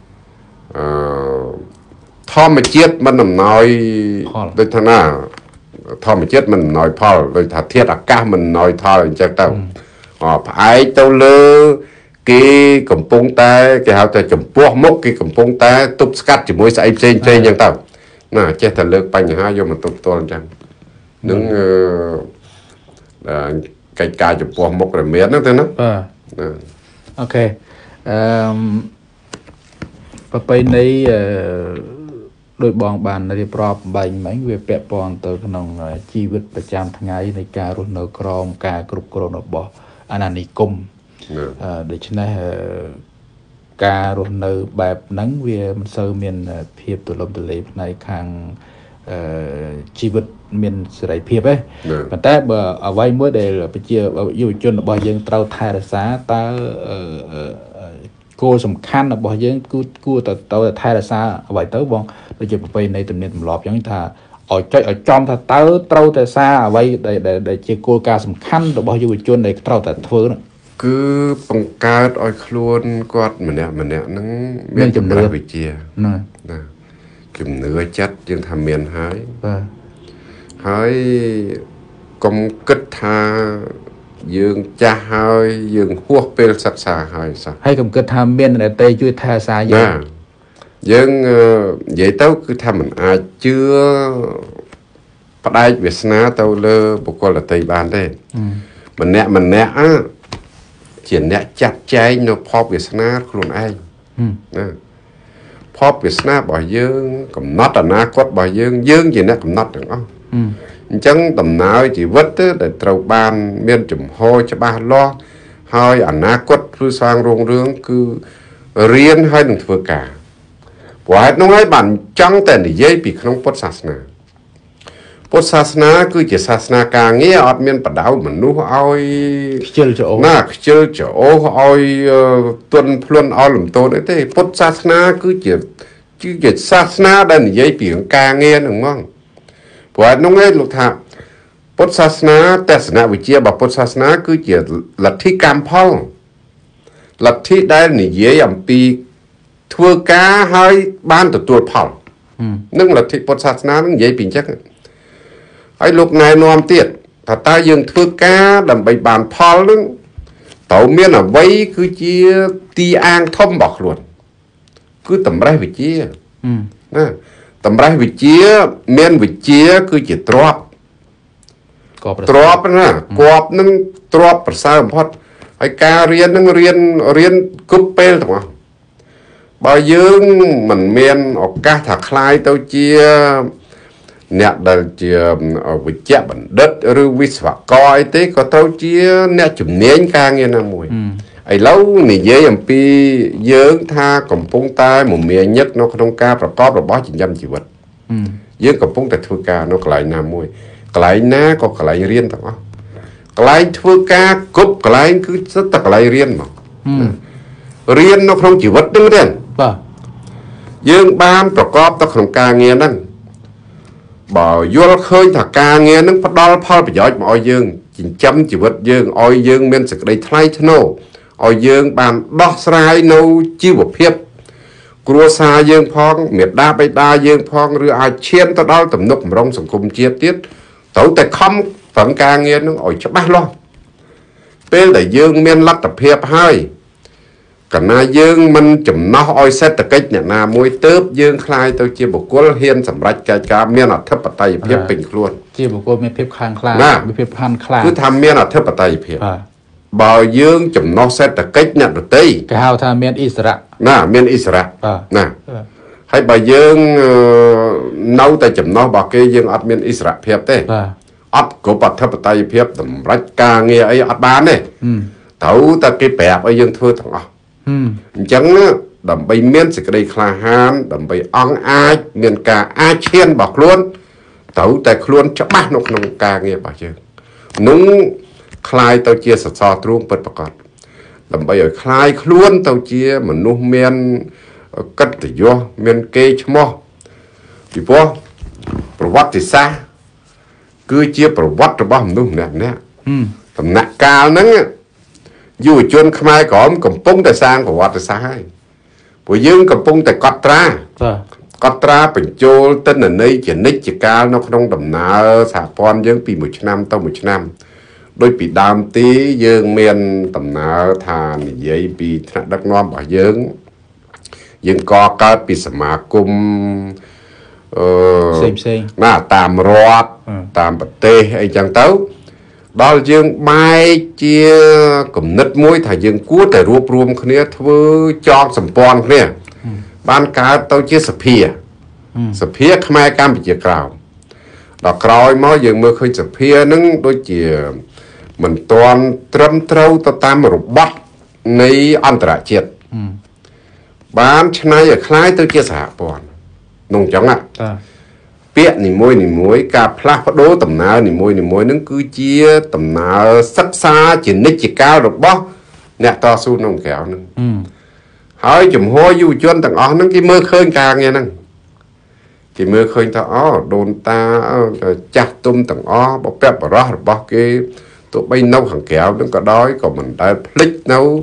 ធម្មជាតិមិនអំណោយដូចថាណាធម្មជាតិមិនអំណោយផលដូចថាធាតុអាកាសមិនអំណោយផលអញ្ចឹងទៅផ្អែកទៅលើគេកំពុងតែគេហៅថាចំពោះមុខគេកំពុងតែទប់ស្កាត់ជាមួយស្អីផ្សេងអញ្ចឹងទៅណាចេះតែលើកបញ្ហាយកមកទប់ទល់អញ្ចឹងនឹងកិច្ចការចំពោះមុខរមៀនហ្នឹងទៅណាបាទអូខេប្រពៃណីដោយបងបានរៀបរាប់បែងមិញវាពាក់ព័ន្ធទៅក្នុងជីវិតប្រចាំថ្ងៃនៃការរស់នៅក្រោមការគ្រប់គ្រងរបស់អាណានិគមដូច្នេះការរស់នៅបែបហ្នឹងវាមិនសូវមានភាពទូលំទូលាយផ្នែកខាងជីវិតមានសេរីភាពទេប៉ុន្តែបើអ្វីមួយដែលប្រជាយុវជនរបស់យើងត្រូវថែរក្សាតើគោលសំខាន់របស់យើងគួរតែថែរក្សាអ្វីទៅបងដូចជាប្រពៃណីទំនៀមទម្លាប់អញ្ចឹងថាឲ្យចុចឲ្យចំថាតើត្រូវតែសារអ្វីដែលជាគោលការណ៍សំខាន់របស់យុវជនដែលត្រូវតែធ្វើនោះគឺបង្កើតឲ្យខ្លួនគាត់ម្នាក់ហ្នឹងមានជំនឿវិជ្ជាណាជំនឿចិត្តយើងថាមានហើយបាទហើយកុំគិតថាយើងចាស់ហើយយើងហួសពេលសិក្សាហើយសោះហើយកុំគិតថាមានអ្នកទេជួយថែរក្សាយើងនិយាយទៅគឺថាមិនអាចជឿផ្ដែកវាសនាទៅលើបុគ្គលដទៃបានទេម្នាក់ជាអ្នកចាត់ចែងនៅភពវាសនាខ្លួនឯងណាភពវាសនារបស់យើងកំណត់អនាគតរបស់យើងជាអ្នកកំណត់ទាំងអស់អញ្ចឹងដំណើរជីវិតដែលត្រូវបានមានចំហច្បាស់លាស់ហើយអនាគតគឺស្វាងរុងរឿងគឺរៀនហើយនឹងធ្វើការព្រោះហេតុនោះហើយបានចង់តែនិយាយពីក្នុងពុទ្ធសាសនាគឺជាសាសនាការងារអត់មានបដៅមនុស្សឲ្យខ្ជិលច្អូឲ្យទន់ភ្លន់ឲ្យលំទោនទេពុទ្ធសាសនាគឺជាសាសនាដែលនិយាយពីការងារហ្នឹងហ្មងព្រោះហេតុនោះឯងលោកថាពុទ្ធសាសនាទស្សនវិជ្ជារបស់ពុទ្ធសាសនាគឺជាលទ្ធិកម្មផលលទ្ធិដែលនិយាយអំពីធ្វើការហើយបានទទួលផលនឹងលទ្ធិពុទ្ធសាសនានឹងនិយាយពីអញ្ចឹងហើយលោកណែនាំទៀតថាតើយើងធ្វើការដើម្បីបានផលនឹងត្រូវមានអ្វីគឺជាទីអាងធំរបស់ខ្លួនគឺតម្រេះវិជ្ជាណាតម្រេះវិជ្ជាមានវិជ្ជាគឺជាទ្រព្យទ្រព្យណាគប់នឹងទ្រព្យប្រសើរបំផុតហើយការរៀននឹងរៀនគ្រប់ពេលទាំងអស់បើយើងមិនមានឱកាសថាคล้ายទៅជាអ្នកដែលជាវិជ្ជបណ្ឌិតឬវិស្វករអីទេក៏ត្រូវជាអ្នកជំនាញការងារណាមួយឥឡូវនិយាយអំពីយើងថាកំពុងតែមមាញឹកនៅក្នុងការប្រកបរបរចិញ្ចឹមជីវិតយើងកំពុងតែធ្វើការនៅកន្លែងណាមួយកន្លែងណាក៏កន្លែងរៀនទាំងអស់កន្លែងធ្វើការគ្រប់កន្លែងគឺសិតតែកន្លែងរៀនមករៀននៅក្នុងជីវិតហ្នឹងទេបាទយើងបានប្រកបទៅក្នុងការងារហ្នឹងបើយល់ឃើញថាការងារហ្នឹងផ្ដល់ផលប្រយោជន៍មកឲ្យយើងចិញ្ចឹមជីវិតយើងឲ្យយើងមានសេចក្តីថ្លៃថ្នូរឲ្យយើងបានដោះស្រាយនៅជីវភាពគ្រួសារយើងផងមេដាបេដាយើងផងឬអាចឈានទៅដល់ទំនុកបំរុងសង្គមជាតិទៀតត្រូវតែខំប្រឹងការងារហ្នឹងឲ្យច្បាស់លាស់ពេលដែលយើងមានលទ្ធភាពហើយកាលណាយើងមិនចំណោះឲ្យសេដ្ឋកិច្ចអ្នកណាមួយទៅយើងคลายទៅជាបុគ្គលហ៊ានសម្រេចកិច្ចការមានអធិបតេយ្យភាពពេញខ្លួនជាបុគ្គលមានភាពខ្លាំងក្លាមានភាពហាន់ខ្លាគឺថាមានអធិបតេយ្យភាពបើយើងចំណោះសេដ្ឋកិច្ចអ្នកដទៃគេហៅថាមានអិសរៈណាមានអិសរៈណាហើយបើយើងនៅតែចំណោះរបស់គេយើងអត់មានអិសរៈភាពទេអត់គ្រប់អធិបតេយ្យភាពសម្រេចការងារអីអត់បានទេត្រូវតែគេប្រាប់ឲ្យយើងធ្វើទាំងអស់អញ្ចឹងដើម្បីមានសេចក្តីក្លាហានដើម្បីអង្គអាចមានការអាចឈានរបស់ខ្លួនត្រូវតែខ្លួនច្បាស់នៅក្នុងការងាររបស់យើងនោះคล้ายទៅជាសសរទ្រូងពិតប្រាកដ làm bây giờ khai luôn tàu chia mà nu men cất thì vô men kê cho mò thì po vật thì xa cứ chia vật rồi bao nu nè nè tầm nặng cao nắng dù chuyên khai có cầm pung tại sang vật thì xa hay buổi dương cầm pung tại cọt ra bình châu tên là nơi chỉ nick chỉ cao nó không đầm ná xả pon dương bị 1 năm tao 1 năm đôi bị đam tí dương miền tầm ná thà vậy bị đất non bỏ dương co cái bị sma cung na tạm rót tạm bát tê hay chẳng tấu đó là dương mai chia cùng nứt mũi thà dương cua để rùa rùm kia thưa cho sầm pon kia ban cá tao chia sập phía khai cam bị chia cào đọc rồi mới dừng mới khơi sập phía nâng đôi chia mình toàn trâm trâu tao tam một bắt này ăn trả chết ban này ở khai tao chia sẻ pon nông chóng ạ biết nỉ muối cà phá phát đố tầm nào nỉ muối nâng cứ chia tầm nào sắc xa chỉ nít chỉ cao được bó nè to su nông kẹo nâng hỏi chùm hôi dù chuyên tầng ó nâng cái mơ khơi càng nghe nâng cái mơ khơi ta ó đồn ta chặt tung tầng ó bó bẹp bỏ ra bó cái tụi bay nấu hàng kẹo nâng có đói còn mình đã plích nấu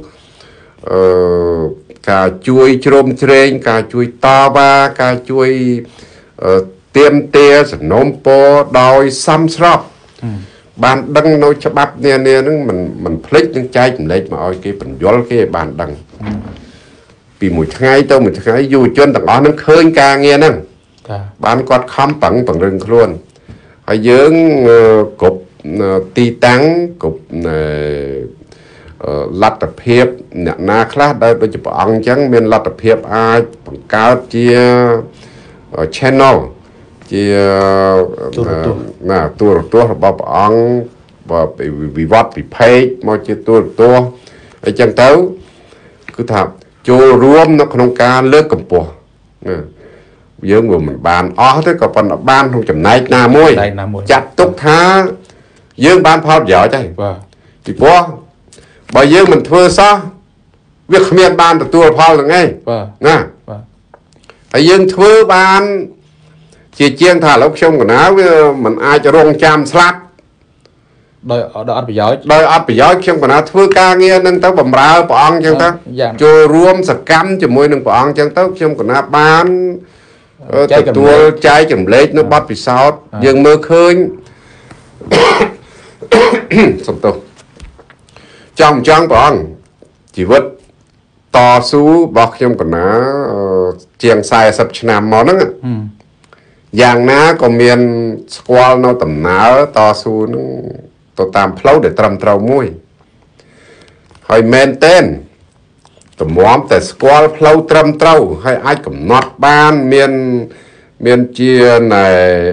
cà chuối trôm trên cà chuối to ba cà chuối tiêm tia nôm po đòi xăm srop bàn đăng nói cho bắp nè mình plích những chai chừng lấy mà ôi cái mình vô cái bàn đăng vì một ngày dù chuyên tầng đó nó khơi ca nghe nè bàn quạt khám bằng rừng luôn hay dưỡng cục ti tắng cục lát tập hiệp na khác đây tôi chỉ bảo ăn chẳng miền lát tập hiệp ai bằng cao chia channel chia tua bảo ăn và bị vót bị pay mà chia tua ở chân tấu cứ thầm cho rùm nó không ca lướt cầm bùa dương của mình bàn ó thế còn phần ban không chầm nay na môi chặt túc thá dương ban phao dở chứ thì bố bởi dương mình thưa sao việc miền ban từ tua phao là ngay nè ở dương thưa ban chỉ chiên thả lốc sông của nó mình ai cho rong cham slap đôi ấp bị giỏi không còn thưa ca nghe nâng tao bầm ra bỏ ăn chẳng tao cho rùm sạc cắm cho môi nâng bỏ ăn chẳng tao không còn bán tua trái chầm lết nó bắt bị sao dừng mơ khơi xong tôi trong trăng bỏ ăn chỉ vứt to sú bọc không còn chiang sai sập nam món đó dạng ná còn miền squall nó tầm ná to sú nó tôi tạm phâu để trầm trâu mũi hay men tên tụi móm tại squall phâu trầm trâu hay ai cũng nọt ban miền chia này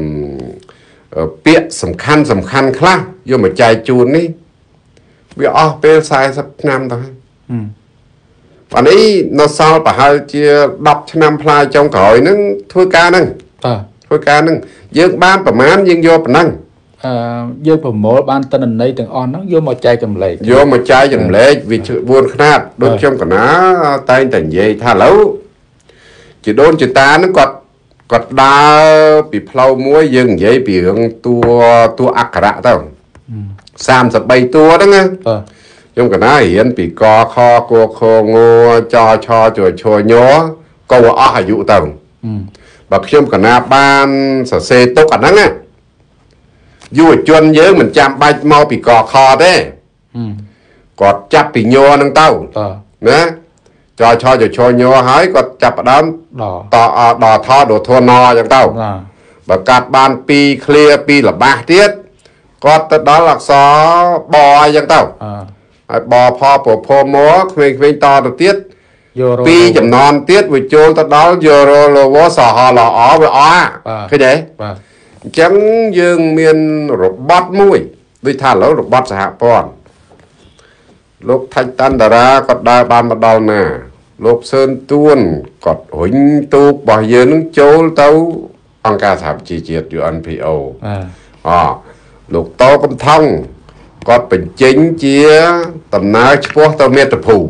biết sầm khăn khác vô mà chạy chuồn đi bị pe sai sắp năm thôi và ấy nó sao bà hai chia đọc năm play trong cõi nó thôi ca nâng dương ban bà mán dương vô bà nâng dương bà mổ ban tên này từng on nó vô mà chai chầm lệ vì buồn khát đôi trong cả ná tay tành dây tha lâu chỉ đôn chỉ ta nó quạt đa bị plau muối dương dây bị hướng tua ác rạ tao sam sập bay tua đó nghe trong cả ná hiển bị co kho cô khô ngô cho nhó câu ở dụ tao và trong cả ná ban sở xe tốt cả nắng á dù chuyên nhớ mình chạm bay mau bị cò kho thế còn chắp bị nhô nâng tao nè cho nhô hái còn chắp ở đó đò tho đồ thua no chẳng tao và cắt ban pi clear pi là 3 tiết còn đó là xó bò chẳng tao bò phò múa mình to được tiết pi chầm non tiết với chôn ta đó giờ rồi vô sò họ lò ó với ó cái đấy chẳng dương miền robot mũi đi thả lỗ robot sẽ hạ pon lúc thanh tan ra còn đa ban mà đau nè lúc sơn tuôn còn huỳnh tu bỏ giờ nó châu tấu ăn ca thảm chi chiếtอยู่ NPO lúc to cầm thông có bình chính chia tầm ná chúa tao miết tập phù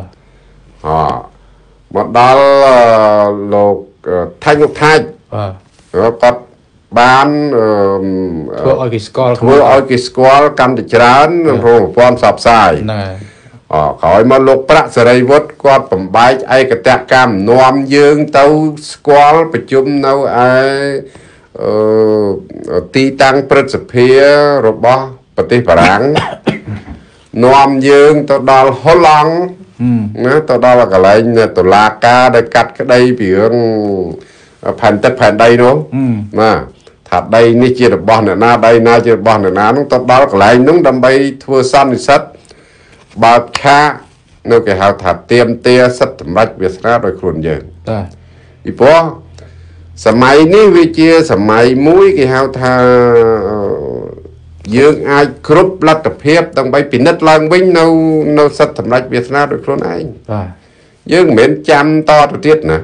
một đó là lục thanh ngọc thanh có bán thưa oi cái score cầm để chán rồi phong sập sai khỏi mà lục bạc sợi dây vót có bấm bài ai cái tẹt cam nôm dương tàu scoreประชุม nâu ai ទីតាំងព្រឹទ្ធសភារបស់ប្រទេសបារាំងនាំយើងទៅដល់ហូឡង់ណាទៅដល់កន្លែងតុលាការដែលកាត់ក្តីពីរឿងផែនទឹកផែនដីនោះណាថាដីនេះជារបស់អ្នកណាដីណាជារបស់អ្នកណានោះទៅដល់កន្លែងនោះដើម្បីធ្វើសន្និសីទបើកឆាកនៅគេហៅថាទៀមទាសិទ្ធិសម្រេចវាសនាដោយខ្លួនយើងតាពីព្រោះសម័យនេះវាជាសម័យមួយគេហៅថាយើងអាចគ្រប់លទ្ធភាពដើម្បីពិនិត្យឡើងវិញនៅសិទ្ធិសម្រេចវាសនាដោយខ្លួនឯងបាទយើងមិនមែនចាំតទៅទៀតណា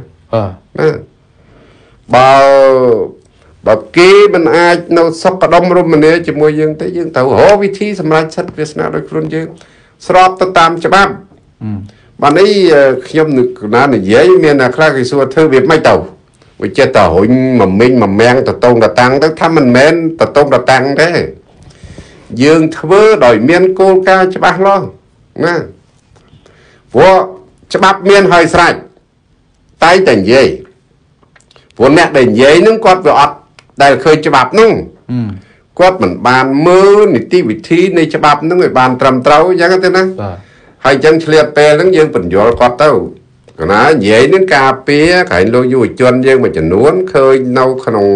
បាទបើគេមិនអាចនៅសុខដុមរមនាជាមួយយើងទេយើងត្រូវរកវិធីសម្រេចសិទ្ធិវាសនាដោយខ្លួនយើងស្របទៅតាមច្បាប់បាទនេះខ្ញុំនឹកណានិយាយមានអ្នកខ្លះគេសួរធ្វើវាមិនទៅវាចេះតែរុញមកមិញមកមាំងតតងតតាំងទៅថាមិនមែនតតងតតាំងទេយើងធ្វើដោយមានគោលការណ៍ច្បាស់លាស់ណាព្រោះច្បាប់មានហើយស្រេចតែតែនិយាយព្រោះអ្នកដែលនិយាយហ្នឹងគាត់វាអត់ដែលឃើញច្បាប់ហ្នឹងគាត់មិនបានមើលនីតិវិធីនៃច្បាប់ហ្នឹងឲ្យបានត្រឹមត្រូវអញ្ចឹងទេណាហើយអញ្ចឹងឆ្លៀតពេលហ្នឹងយើងបញ្យល់គាត់ទៅណានិយាយនឹងការពារក្រែងលោកយុវជនយើងមួយចំនួនឃើញនៅក្នុង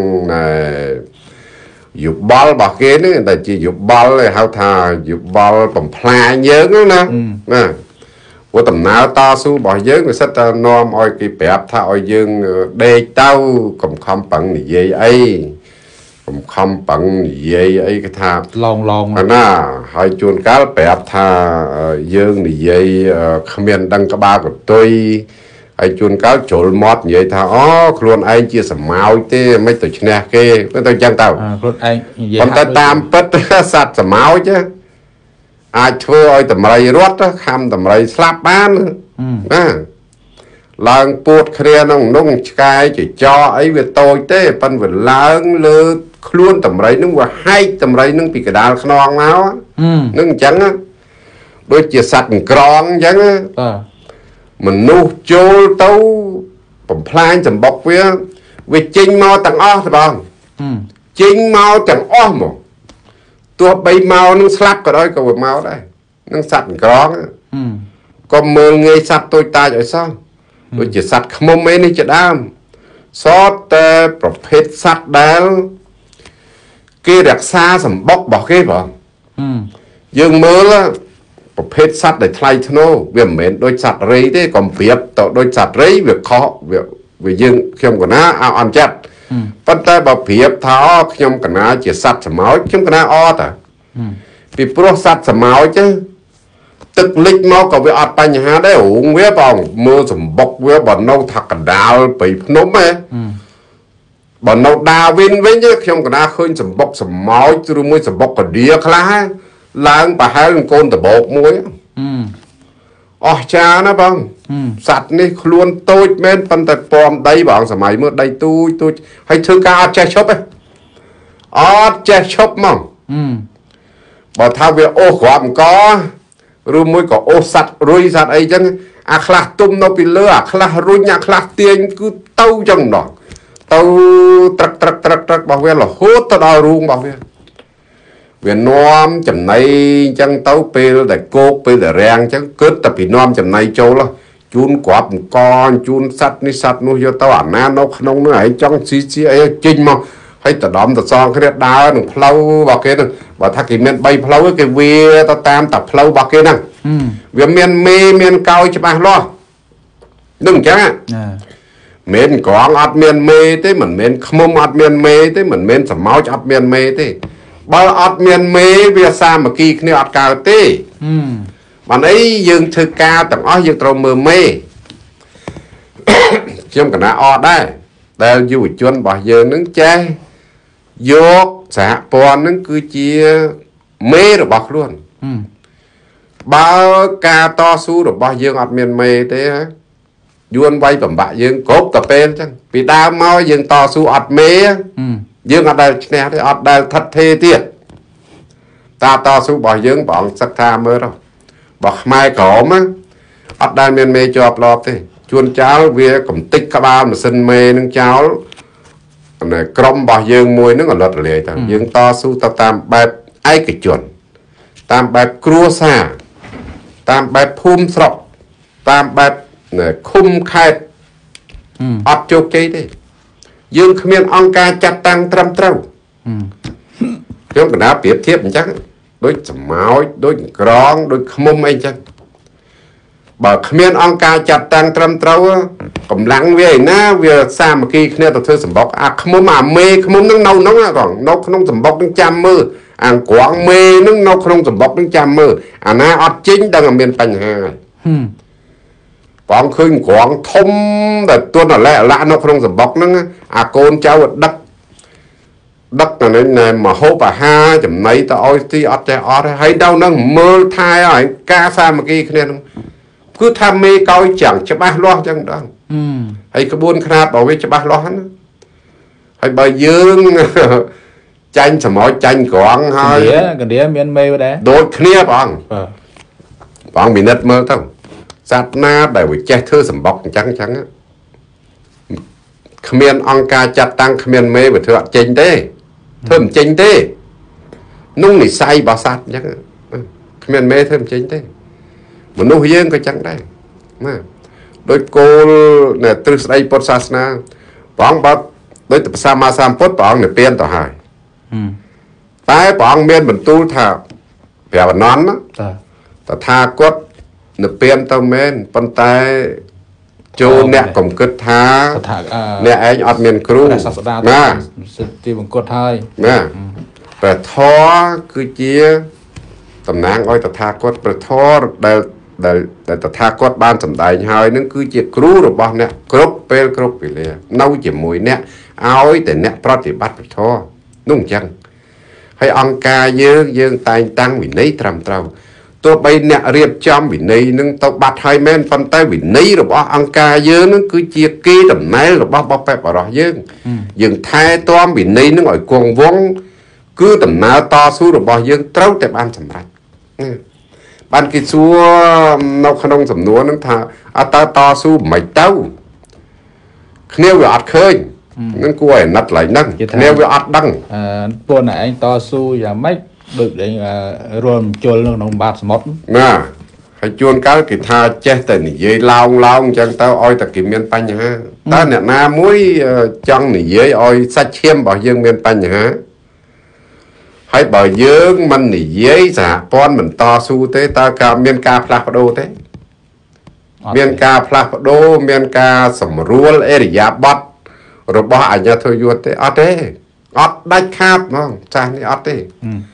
យុបល់របស់គេនេះតែជាយុបល់គេហៅថាយុបល់បំផ្លាញយើងណាព្រោះដំណើរតស៊ូរបស់យើងវាសិតតែនាំឲ្យគេប្រាប់ថាឲ្យយើងដេកទៅកំខំប្រឹងនិយាយអីកំខំប្រឹងនិយាយអីគេថាឡងណាហើយជួនកាលប្រាប់ថាយើងនិយាយគ្មានដឹងក្បាលកតុយហើយជួនកាលជ្រុលមាត់និយាយថាអូខ្លួនឯងជាសម្ោចទេមិនទៅឈ្នះគេទៅអញ្ចឹងទៅខ្លួនឯងនិយាយប៉ុន្តែតាមពិតសត្វសម្ោចអាចធ្វើឲ្យតម្រៃរត់ខំតម្រៃស្លាប់បានណាឡើងពួតគ្រាក្នុងឆ្កែចចអីវាតូចទេប៉ុន្តែវាឡើងលើខ្លួនតម្រៃនឹងវាហែកតម្រៃនឹងពីកដាលខ្នងមកនឹងអញ្ចឹងដូចជាសត្វក្រងអញ្ចឹងមនុស្សចូលទៅបំផ្លាញសម្បុកវាចេញមកទាំងអស់ទេបងចេញមកទាំងអស់មកទោះបីមកនឹងស្លាប់ក៏ដោយក៏វាមកដែរនឹងសត្វក្រងក៏មើលងាយសត្វតូចតាចឲ្យសោះដូចជាសត្វឃ្មុំអីនេះជាដើមសតតែប្រភេទសត្វដែលគេរក្សាសម្បុករបស់គេបងយើងមើលប្រភេទសត្វដែលថ្លៃធ្នូវាមិនមែនដូចសត្វរៃទេកុំប្រៀបទៅដូចសត្វរៃវាខុសវាយើងខ្ញុំកណាអន់ចិត្តប៉ុន្តែបើប្រៀបថាខ្ញុំកណាជាសត្វសម្ោចខ្ញុំកណាអត់ពីព្រោះសត្វសម្ោចទឹកលិចមកក៏វាអត់បញ្ហាដែររងវាបងមើលសម្បុកវាបើនៅថាកដាលពីភ្នំហ៎បើនៅដាវិនវិញខ្ញុំកណាឃើញសម្បុកសម្ោចឬមួយសម្បុកកដៀខ្លះឡើងប្រហែលកូនដបោកមួយអស់ចាណាបងសត្វនេះខ្លួនតូចមែនប៉ុន្តែពំដីបងសម័យមើលដីទូចហើយធ្វើការអត់ចេះឈប់ទេអត់ចេះឈប់មកបើថាវាអូសគ្រាប់អង្គឬមួយក៏អូសសត្វរុយសត្វអីចឹងអាខ្លះទុំនៅពីលើអាខ្លះរុញអាខ្លះទាញគឺទៅចឹងដល់ទៅត្រឹករបស់វារហូតទៅដល់រូងរបស់វានាំចំណៃអញ្ចឹងទៅពេលដែលគោកពេលដែលរាំងអញ្ចឹងគិតតែពីនាំចំណៃចូលជូនក្របអង្គជូនសัตว์នេះសัตว์នោះយកទៅអាណានៅក្នុងនោះឯងចង់ស៊ីអីចេញមកហើយតដំតសងគ្នាដើរនឹងផ្លូវរបស់គេហ្នឹងបើថាគេមាន3ផ្លូវគេវាទៅតាមតែផ្លូវរបស់គេហ្នឹងវាមានមេមានកោយច្បាស់លាស់នឹងអញ្ចឹងមិនក្រងអត់មានមេទេមិនមែនឃ្មុំអត់មានមេទេមិនមែនសម្ោចអត់មានមេទេបើអត់មានមេវាសាមគ្គីគ្នាអត់កើតទេបានអីយើងធ្វើការទាំងអស់យើងត្រូវមើលមេខ្ញុំកណាអត់ដែរដែលយុវជនរបស់យើងនឹងចេះយកសហព័ន្ធនឹងគឺជា mê rồi bọc luôn bao ca to su rồi bao dương ọt miền mê thế duôn vay bẩm bạ dương cốp cà phê chăng vì đa mau dương to su ọt mê dương ọt đây nè thế ọt đây thật thê tiệt ta to su bỏ dương bọn sắc tha mơ đâu bỏ mai cổ má ọt đây miền mê cho ọt lọp thế chuôn cháu về cầm tích các ba mà sinh mê nâng cháu này crom bỏ dương mùi nó còn lọt lề tao dương to su tao tam bẹp ai cái chuẩn tam bẹp cua xa tam bẹp phum sọc tam bẹp khum khai ọt chốt chế thế dương không biết ông ca chặt tăng trăm trâu chúng ta đã biết thiếp chắc đối chấm máu đối gron đối khum anh chắc bảo không biết ông ca chặt tăng trăm trâu cầm lắng về na về xa mà khi kia tao thưa sầm bọc à khum mà mê khum nó nâu nóng à còn nó không sầm bọc nó chăm mưa ăn quảng mê nó không sầm bọc nó chăm mưa à na ọt chính đang ở miền Tây Hà quảng khơi quảng thông để tuôn ở lẽ lạ nó không sầm bọc nó à con cháu đất đất là này mà hố bà ha chấm nấy tao oi tí ọt chạy ọt hay đâu nó mơ thai ở ca xa mà kia kia cứ tham mê coi chẳng cho ba lo chẳng đó hay cái buôn khát bảo vệ cho ba lo hay bà dương tranh sầm mỏi tranh quảng hay cái đĩa miền mê đấy đôi kia bọn bị nứt mơ tao sát na để bị che thưa sầm bọc trắng trắng á khmiên ông ca chặt tăng khmiên mê và thưa chênh thế thơm chênh thế nung này say bảo sát chắc khmiên mê thơm chênh thế một nụ hiên cái trắng đây đôi cô này từ đây bớt sát na bọn bớt đôi tập sa ma sam bớt bọn này biên tao hài tại bọn miên mình tu thà bè và nón á ta tha quất nửa biên tao men pan tay cho nè cầm cất tha nè anh ọt miền kêu nè thì bằng cột hai nè bè thó cứ chia tầm nang oi ta tha quất bè thó để ta tha quất ban sầm đại hai nó cứ chia kêu rồi bao nè cướp bị lìa nấu chỉ mùi nè oi để nè pro thì bắt bè thó nung chăng hay ông ca dương tay tăng bị nấy trầm trâu tôi bây nè riệp chom bị nấy nâng tao bắt hai men phân tay bị nấy rồi bỏ ông ca dương nó cứ chia kê tầm nấy rồi bỏ phép vào đó dương thay toam bị nấy nó ngồi cuồng vốn cứ tầm nào to xuống rồi bỏ dương trâu tại ban sầm rạch ban kia xua nó không sầm núa nó thà ta to xuống mày tao nêu về ọt khơi nó cua nặt lại nâng nêu về ọt đăng buồn này anh to su và mấy được để rồi chôn luôn đồng bạc mót nè hay chuôn cái kỳ tha chết tình dưới lao chẳng tao oi ta kìm miền Tây ha ta nè na muối chân này dưới oi sa chiêm bảo dương miền Tây ha hay bảo dương mình này dưới giả con mình to su thế ta cả miền ca Plapado thế miền ca Plapado miền ca sầm ruol area bát rồi bỏ ảnh nhà thôi vuốt thế ọt đách kháp không cha này ọt thế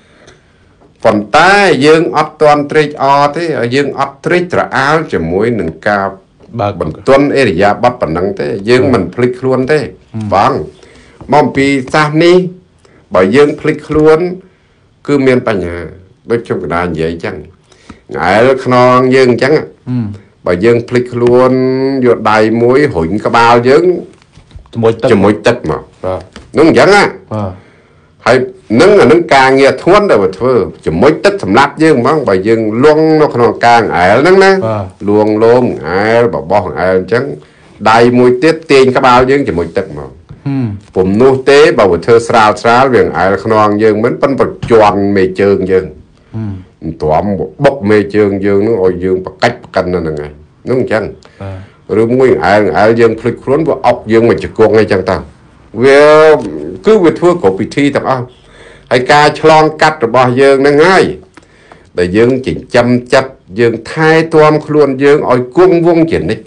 phần tay dương ọt toàn trích ọ thế dương ọt trích ra áo chỉ mũi nâng cao bẩn tuân area bắt bẩn năng thế dương mình flick luôn thế vâng mong pi sa ni bởi dương flick luôn cứ miền Tây nhà đối chung cái đàn vậy chẳng ngại non dương chẳng bởi dương flick luôn vô đầy mũi hụnh cả bao dương cho mỗi tật mà nung chẳng á hay nâng là nâng càng nghe thuấn rồi thôi cho mỗi tật thầm lát dương mong bởi dương luôn nó còn càng ải nâng nè luôn luôn ải bảo bỏ ải chẳng đầy mũi tiết tiền cả bao dương cho mỗi tật màผมนู้เต้บ่าวเธอสาวเรื่องไอ้ขนองยังมันเป็นปัจจุบันเมเจิงยังตัวบกเมเจิงยังนึกเอายังประกัดประกันนั่นไงนึกจังหรือมึงไอ้ยังพลิกคล้วนว่าออกยังมันจะโกงไงจังต่างเวคือเวทั่วกับพิธีต่างไอ้การฉลองกัดบ่ยังนั่งง่ายแต่ยังจิตจำจัดยังทายตัวมคล้วนยังเอากุ้งวงจิตนี่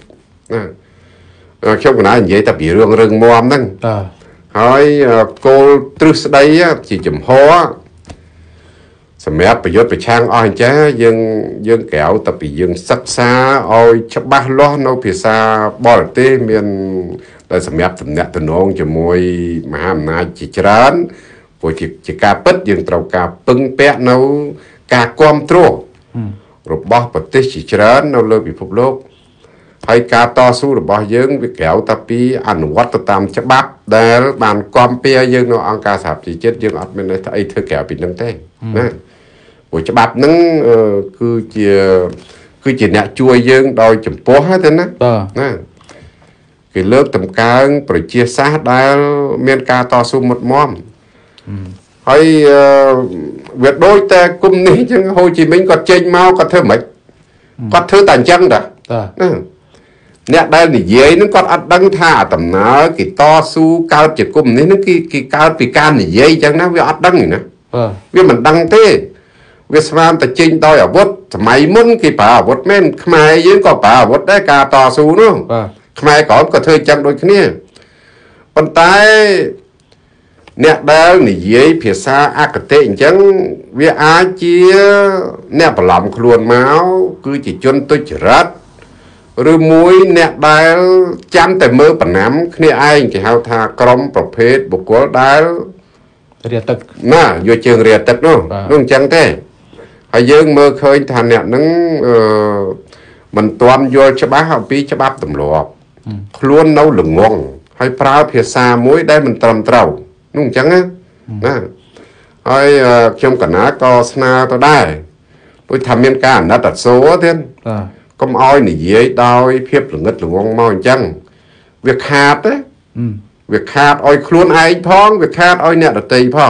trong cái này vậy ta bị rừng mồm nè, hỏi cô trứ đây chỉ chấm hoa, sầm mép bị dốt bị trang oi chá dương kéo ta bị dương sắc xa oi chấp ba lo nô phía xa bỏ tê miền tại sầm mép tầm nẹt tầm nong cho môi mà ham na chỉ chán ព្រោះជាការពិតយើងត្រូវការពឹងពាក់នៅការគ្រប់គ្រងរបស់ប្រទេសជាច្រើននៅលើពិភពលោកហើយការតស៊ូរបស់យើងវាក្រៅតែពីអនុវត្តទៅតាមច្បាប់ដែលបានគាំពៀយើងនៅអង្គការសហប្រជាជាតិយើងអត់មានអីធ្វើក្រៅពីនឹងទេណាព្រោះច្បាប់ហ្នឹងគឺជាអ្នកជួយយើងដោយចំពោះហ្នឹងណាណាគេលើកតម្កើងប្រជាសាស្ត្រដែលមានការតស៊ូមុតមមហើយវាដូចតែគុំនេះអញ្ចឹងហូជីមិញគាត់ចេញមកគាត់ធ្វើមិនគាត់ធ្វើតែអញ្ចឹងតាណាអ្នកដែលនិយាយហ្នឹងគាត់អត់ដឹងថាដំណើរគេតស៊ូកើតជាគុំនេះហ្នឹងគេកើតពីការនិយាយអញ្ចឹងណាវាអត់ដឹងណាវាមិនដឹងទេវាស្មានតែចេញដោយអាវុធសម័យមុនគេប្រើអាវុធមែនខ្មែរយើងក៏ប្រើអាវុធដែរការតស៊ូនោះខ្មែរក្រោមក៏ធ្វើអញ្ចឹងដូចគ្នាប៉ុន្តែអ្នកដែលនិយាយភាសាអគតិអញ្ចឹងវាអាចជាអ្នកបន្លំខ្លួនមកគឺជាជនទុច្ចរិតឬមួយអ្នកដែលចាំតែមើលប្រណាំគ្នាឯងគេហៅថាក្រុមប្រភេទបុគ្គលដែលរាទឹកណាយកជើងរាទឹកនោះអញ្ចឹងទេហើយយើងមើលឃើញថាអ្នកហ្នឹងមិនទាន់យល់ច្បាស់អំពីច្បាប់ទម្លាប់ខ្លួននៅល្ងងហើយប្រើភាសាមួយដែលមិនត្រឹមត្រូវនោះអញ្ចឹងណាហើយខ្ញុំកណាក៏ស្នើទៅដែរព្រោះថាមានការអាណិតអាសូរទៀតកុំឲ្យនិយាយដោយភាពល្ងឹតល្ងងមកអញ្ចឹងវាខាតទេវាខាតឲ្យខ្លួនឯងផងវាខាតឲ្យអ្នកដទៃផង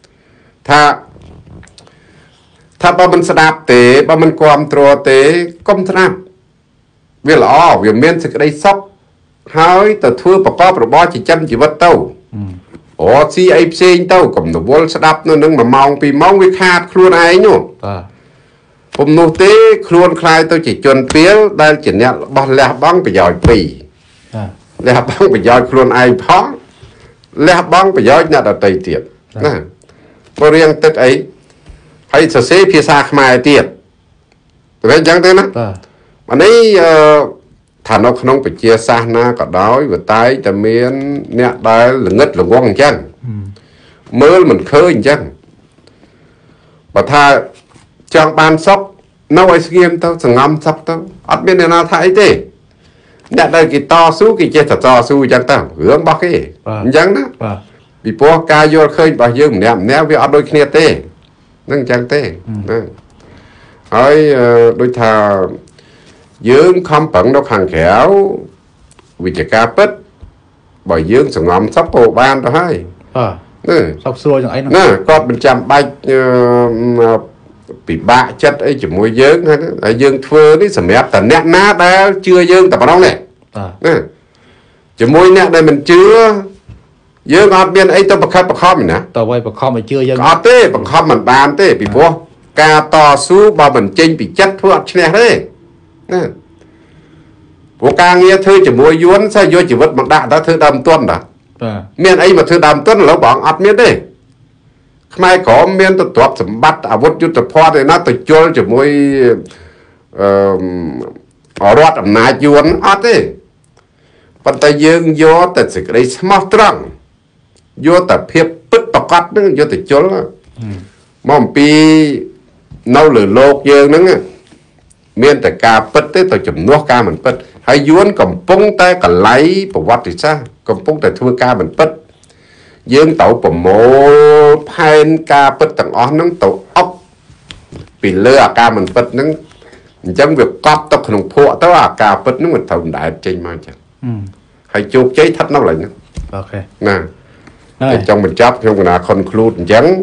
ថាបើមិនស្ដាប់ទេបើមិនគាំទ្រទេកុំស្ដាប់វាល្អវាមានសេចក្តីសុខហើយទៅធ្វើប្រកបរបរចិញ្ចឹមជីវិតទៅស៊ីអីផ្សេងទៅកុំរវល់ស្ដាប់នៅនឹង1ម៉ោង2ម៉ោងវាខាតខ្លួនឯងនោះពុំនោះទេខ្លួនខ្លាយទៅជាជនពាលដែលជាអ្នករបស់លះបង់ប្រយោជន៍ពីរលះបង់ប្រយោជន៍ខ្លួនឯងផងលះបង់ប្រយោជន៍អ្នកដទៃទៀតណាព្រោះរៀងទឹកអីហើយសរសេរភាសាខ្មែរទៀតតែអញ្ចឹងទេណាអានេះថានៅក្នុងពជាសាសនាក៏ដោយវាតែតែមានអ្នកដែលល្ងឹតល្ងងអញ្ចឹងមើលមិនឃើញអញ្ចឹងបើថាចង់បានសុខនៅឲ្យស្ងៀមទៅសង្ងំសុខទៅអត់មានអ្នកណាថាអីទេអ្នកដែលគេតស៊ូគេចេះតែតស៊ូអញ្ចឹងទៅរឿងរបស់គេអញ្ចឹងណាពីព្រោះការយល់ឃើញរបស់យើងម្នាក់វាអត់ដូចគ្នាទេនឹងអញ្ចឹងទេណាហើយដូចថាយើងខំប្រឹងនៅខាងក្រៅវិជ្ជាការពិតបើយើងសង្ងំសុខក៏បានទៅហើយសុខស្រួលយ៉ាងអីណាគាត់មិនចាំបាច់ពិបាកចិត្តអីជាមួយយើងហើយយើងធ្វើនេះសម្រាប់តែអ្នកណាដែលជឿយើងតែប៉ុណ្ណោះនេះណាជាមួយអ្នកដែលមិនជឿយើងអត់មានអីទៅបង្ខិតបង្ខំណាតើអ្វីបង្ខំឲ្យជឿយើងអត់ទេបង្ខំមិនបានទេពីព្រោះការតស៊ូបើមិនចេញពីចិត្តធ្វើអត់ឈ្នះទេណាព្រោះការងារធ្វើជាមួយយួនសោះយកជីវិតមកដាក់តើធ្វើដើមទុនតាមានអីមកធ្វើដើមទុនឥឡូវបងអត់មានទេខ្មែរក្រមមានទទ្រព្យសម្បត្តិអាវុធយុទ្ធភ័ណ្ឌឯណាទៅជល់ជាមួយរដ្ឋអំណាចយួនអត់ទេប៉ុន្តែយើងយកតែសេចក្តីស្មោះត្រង់យកតែភាពពិតប្រកបនឹងយកទៅជល់មកអំពីនៅលើលោកយើងហ្នឹងមានតែការពិតទេទៅជំនួសការមិនពិតហើយយួនកំពុងតែកលៃប្រវត្តិសាស្ត្រកំពុងតែធ្វើការមិនពិតយើងត្រូវប្រមូលផែនការពិតទាំងអស់ហ្នឹងទៅអប់ពីលើអាការមិនពិតហ្នឹងអញ្ចឹងវាកប់ទៅក្នុងភក់ទៅអាការពិតហ្នឹងវាត្រូវមិនដែលចេញមកអញ្ចឹងហើយជោគជ័យស្ថិតនៅកន្លែងហ្នឹងអូខេណាហើយចង់បញ្ចប់ខ្ញុំកណា conclude អញ្ចឹង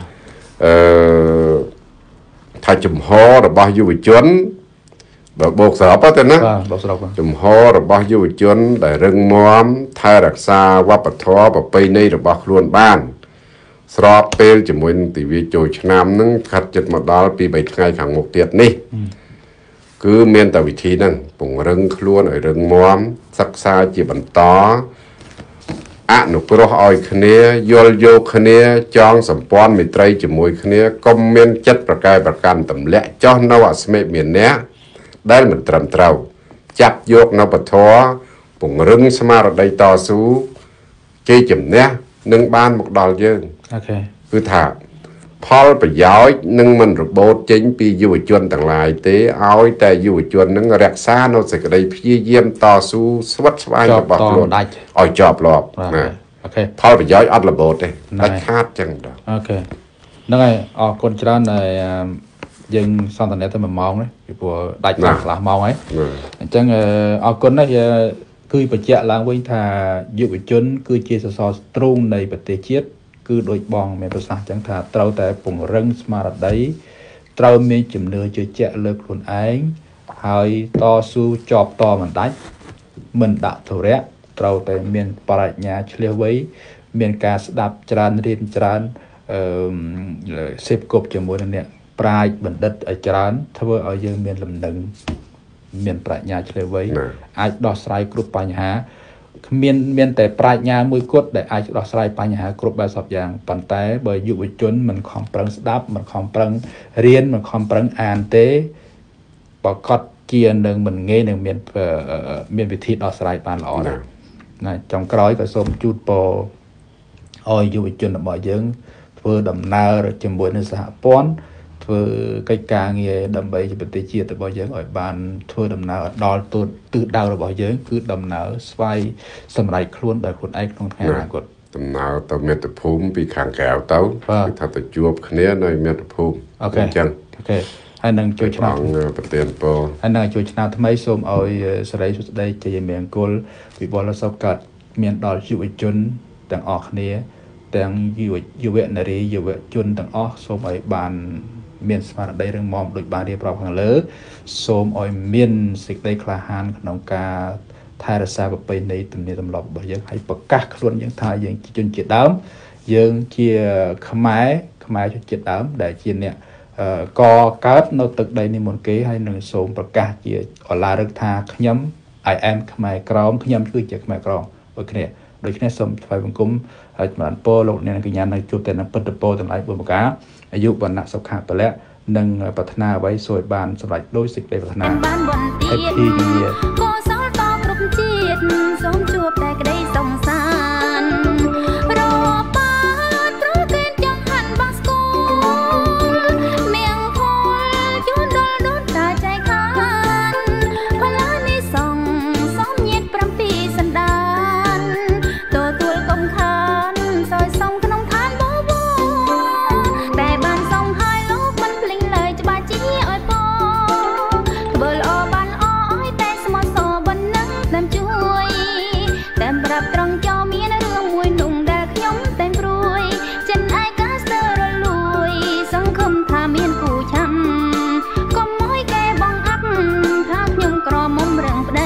ថាជំហររបស់យុវជនបើបូកសរុបទៅណាបូកសរុបជំហររបស់យុវជនដែលរឹងមាំថែរក្សាវប្បធម៌ប្រពៃណីរបស់ខ្លួនបានស្របពេលជាមួយនឹងទិវាចូលឆ្នាំនឹងខាត់ចិត្តមកដល់ពី3ថ្ងៃខាងមុខទៀតនេះគឺមានតែវិធីហ្នឹងពង្រឹងខ្លួនឲ្យរឹងមាំសិក្សាជាបន្តអនុគ្រោះឲ្យគ្នាយល់យោគគ្នាចងសម្ព័ន្ធមេត្រីជាមួយគ្នាកុំមានចិត្តប្រកែប្រកាន់ទម្លាក់ចោះនៅអស្មិមានៈដែលមិនត្រឹមត្រូវចាប់យកនៅពធពង្រឹងស្មារតីតស៊ូជ័យជំនះនឹងបានមកដល់យើងคือถ้าพอประโยชน์นึงมันระบบเจงปียุวชนต่างหลายเตะเอาแต่ยุวชนนึงรักษาโนสิกได้พี่เยี่ยมต่อสู้สวัสดิ์สบายจะบอกหลดเอาจอบหลอกนะพอประโยชน์อัดระบบเลยได้คาดจังดอกโอเคนั่นไงออกคนชราในยังสอนตอนนี้แต่มันมองเลยคือพวกได้หลักมองไงจังออกคนนั่นคือปัจจัยหลังวิธายุวชนคือเจสซอสตรงในประเทศเชียคือโดยบองในภาษาจังถาเราแต่ปุ่งเร่งสมาร์ทได้เรามีจุดเนื้อจะเจาะเลือกคนเองหายต่อสู้จอบต่อมันได้มันดัดถั่วแร่เราแต่เมียนปรัชญาเฉลียวไว้เมียนการสดับจานเรียนจานเสพกบจมูกนั่นเนี่ยปลายบันดัดจานถ้าว่าเอาเยอะเมียนลำหนึ่งเมียนปรัชญาเฉลียวไว้อาจดอสไลกรุ๊ปปัญหาเมียนแต่ปลายญามือกดได้อาจดอสไลปัญหากรุ๊ปแบบสับอย่างปันแต่เบอร์ยุวชนมันความปรังสดับมันความปรังเรียนมันความปรังอ่านเตะปกติเกียร์หนึ่งมันเงี้ยหนึ่งเมียนวิธีดอสไลปานหล่อนะจงกร้อยก็ส้มจูดโปอ้อยยุวชนบ่อยเยอะเพื่อดำนาจมวยในสหป้อนเพื่อกิจการเงี้ยดำไปจะเป็นตีเจียแต่บ่อยเยอะอ่อยบานเพื่อดำนาดอลตัวตื่นดาวเราบ่อยเยอะคือดำนาสไฟสมัยคล้วนแต่คนไอ้ต้องแข่งกดดำนาตัวเมตภูมิปีขางแก้วเต้าถ้าตัวจวบคะแนนในเมตภูมิจังให้นางช่วยชนะประเทศโปให้นางช่วยชนะทำไมส้มเอาสไลด์สุดได้จะยังเมียงกลวิบอลและสกัดเมียนดอลยุวชนต่างออกนี้แต่งยุวนารียุวชนต่างออกส้มไอบานเมียนสมาร์ทได้เรื่องมอมโดยบานเรียบร้อยของเลิศส้มไอเมียนสิกได้คลาหันขนมกาไทยรัสแบบไปในตุ่มนี้ตำรวจบอกยังให้ประกาศล้วนยังไทยยังจนเจ็ดดาวยังเกี่ยขมายจนเจ็ดดาวได้เจียนเนี่ยก็การโนตึกใดในมณฑลให้หนึ่งสมประกาศเกี่ยอลาฤกธาขยำไอแอมขมายกรองขยำคือจากขมายกรองโอเคเนี่ยโดยที่สมไฟบังคุมเหมือนโปโลกเนี่ยกิญญาณในจุดแต่นั้นเปิดโปต่างหลายบุญประกาศอายุวันนักสักขาไปแล้วหนึ่งพัฒนาไว้สวยบานสลายโดยสิกได้พัฒนาให้พี่ดีก็สาวตองรุมจีดสมจูบแต่ก็ได้สงสารรอป้าตรึกเกณฑ์จังหันบางสกุลเมียงพอจุดโดนตาใจคันพลาในส่องซ้อมเย็ดประปีสันดานตัวกงคันซอยส่องขนมทานบ่บ่แต่บ้านส่องหายลูกมันพลิงเลยจะบาจีอ้อยปอเบอร์อบ้านอ้อยแต่สมอสอบนนั้นเต็มช่วยเต็มปรับตรงจอมีในเรื่องมวยหนุ่มแดกย้อมเต็มรวยจันไอ้กาสเตอร์ลุยสังคมทามีนกูช้ำก็ม้อยแกบังอักภาพยงกรอมเรื่องใด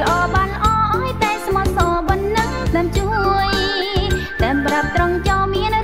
แต่ปรับตรงจอมี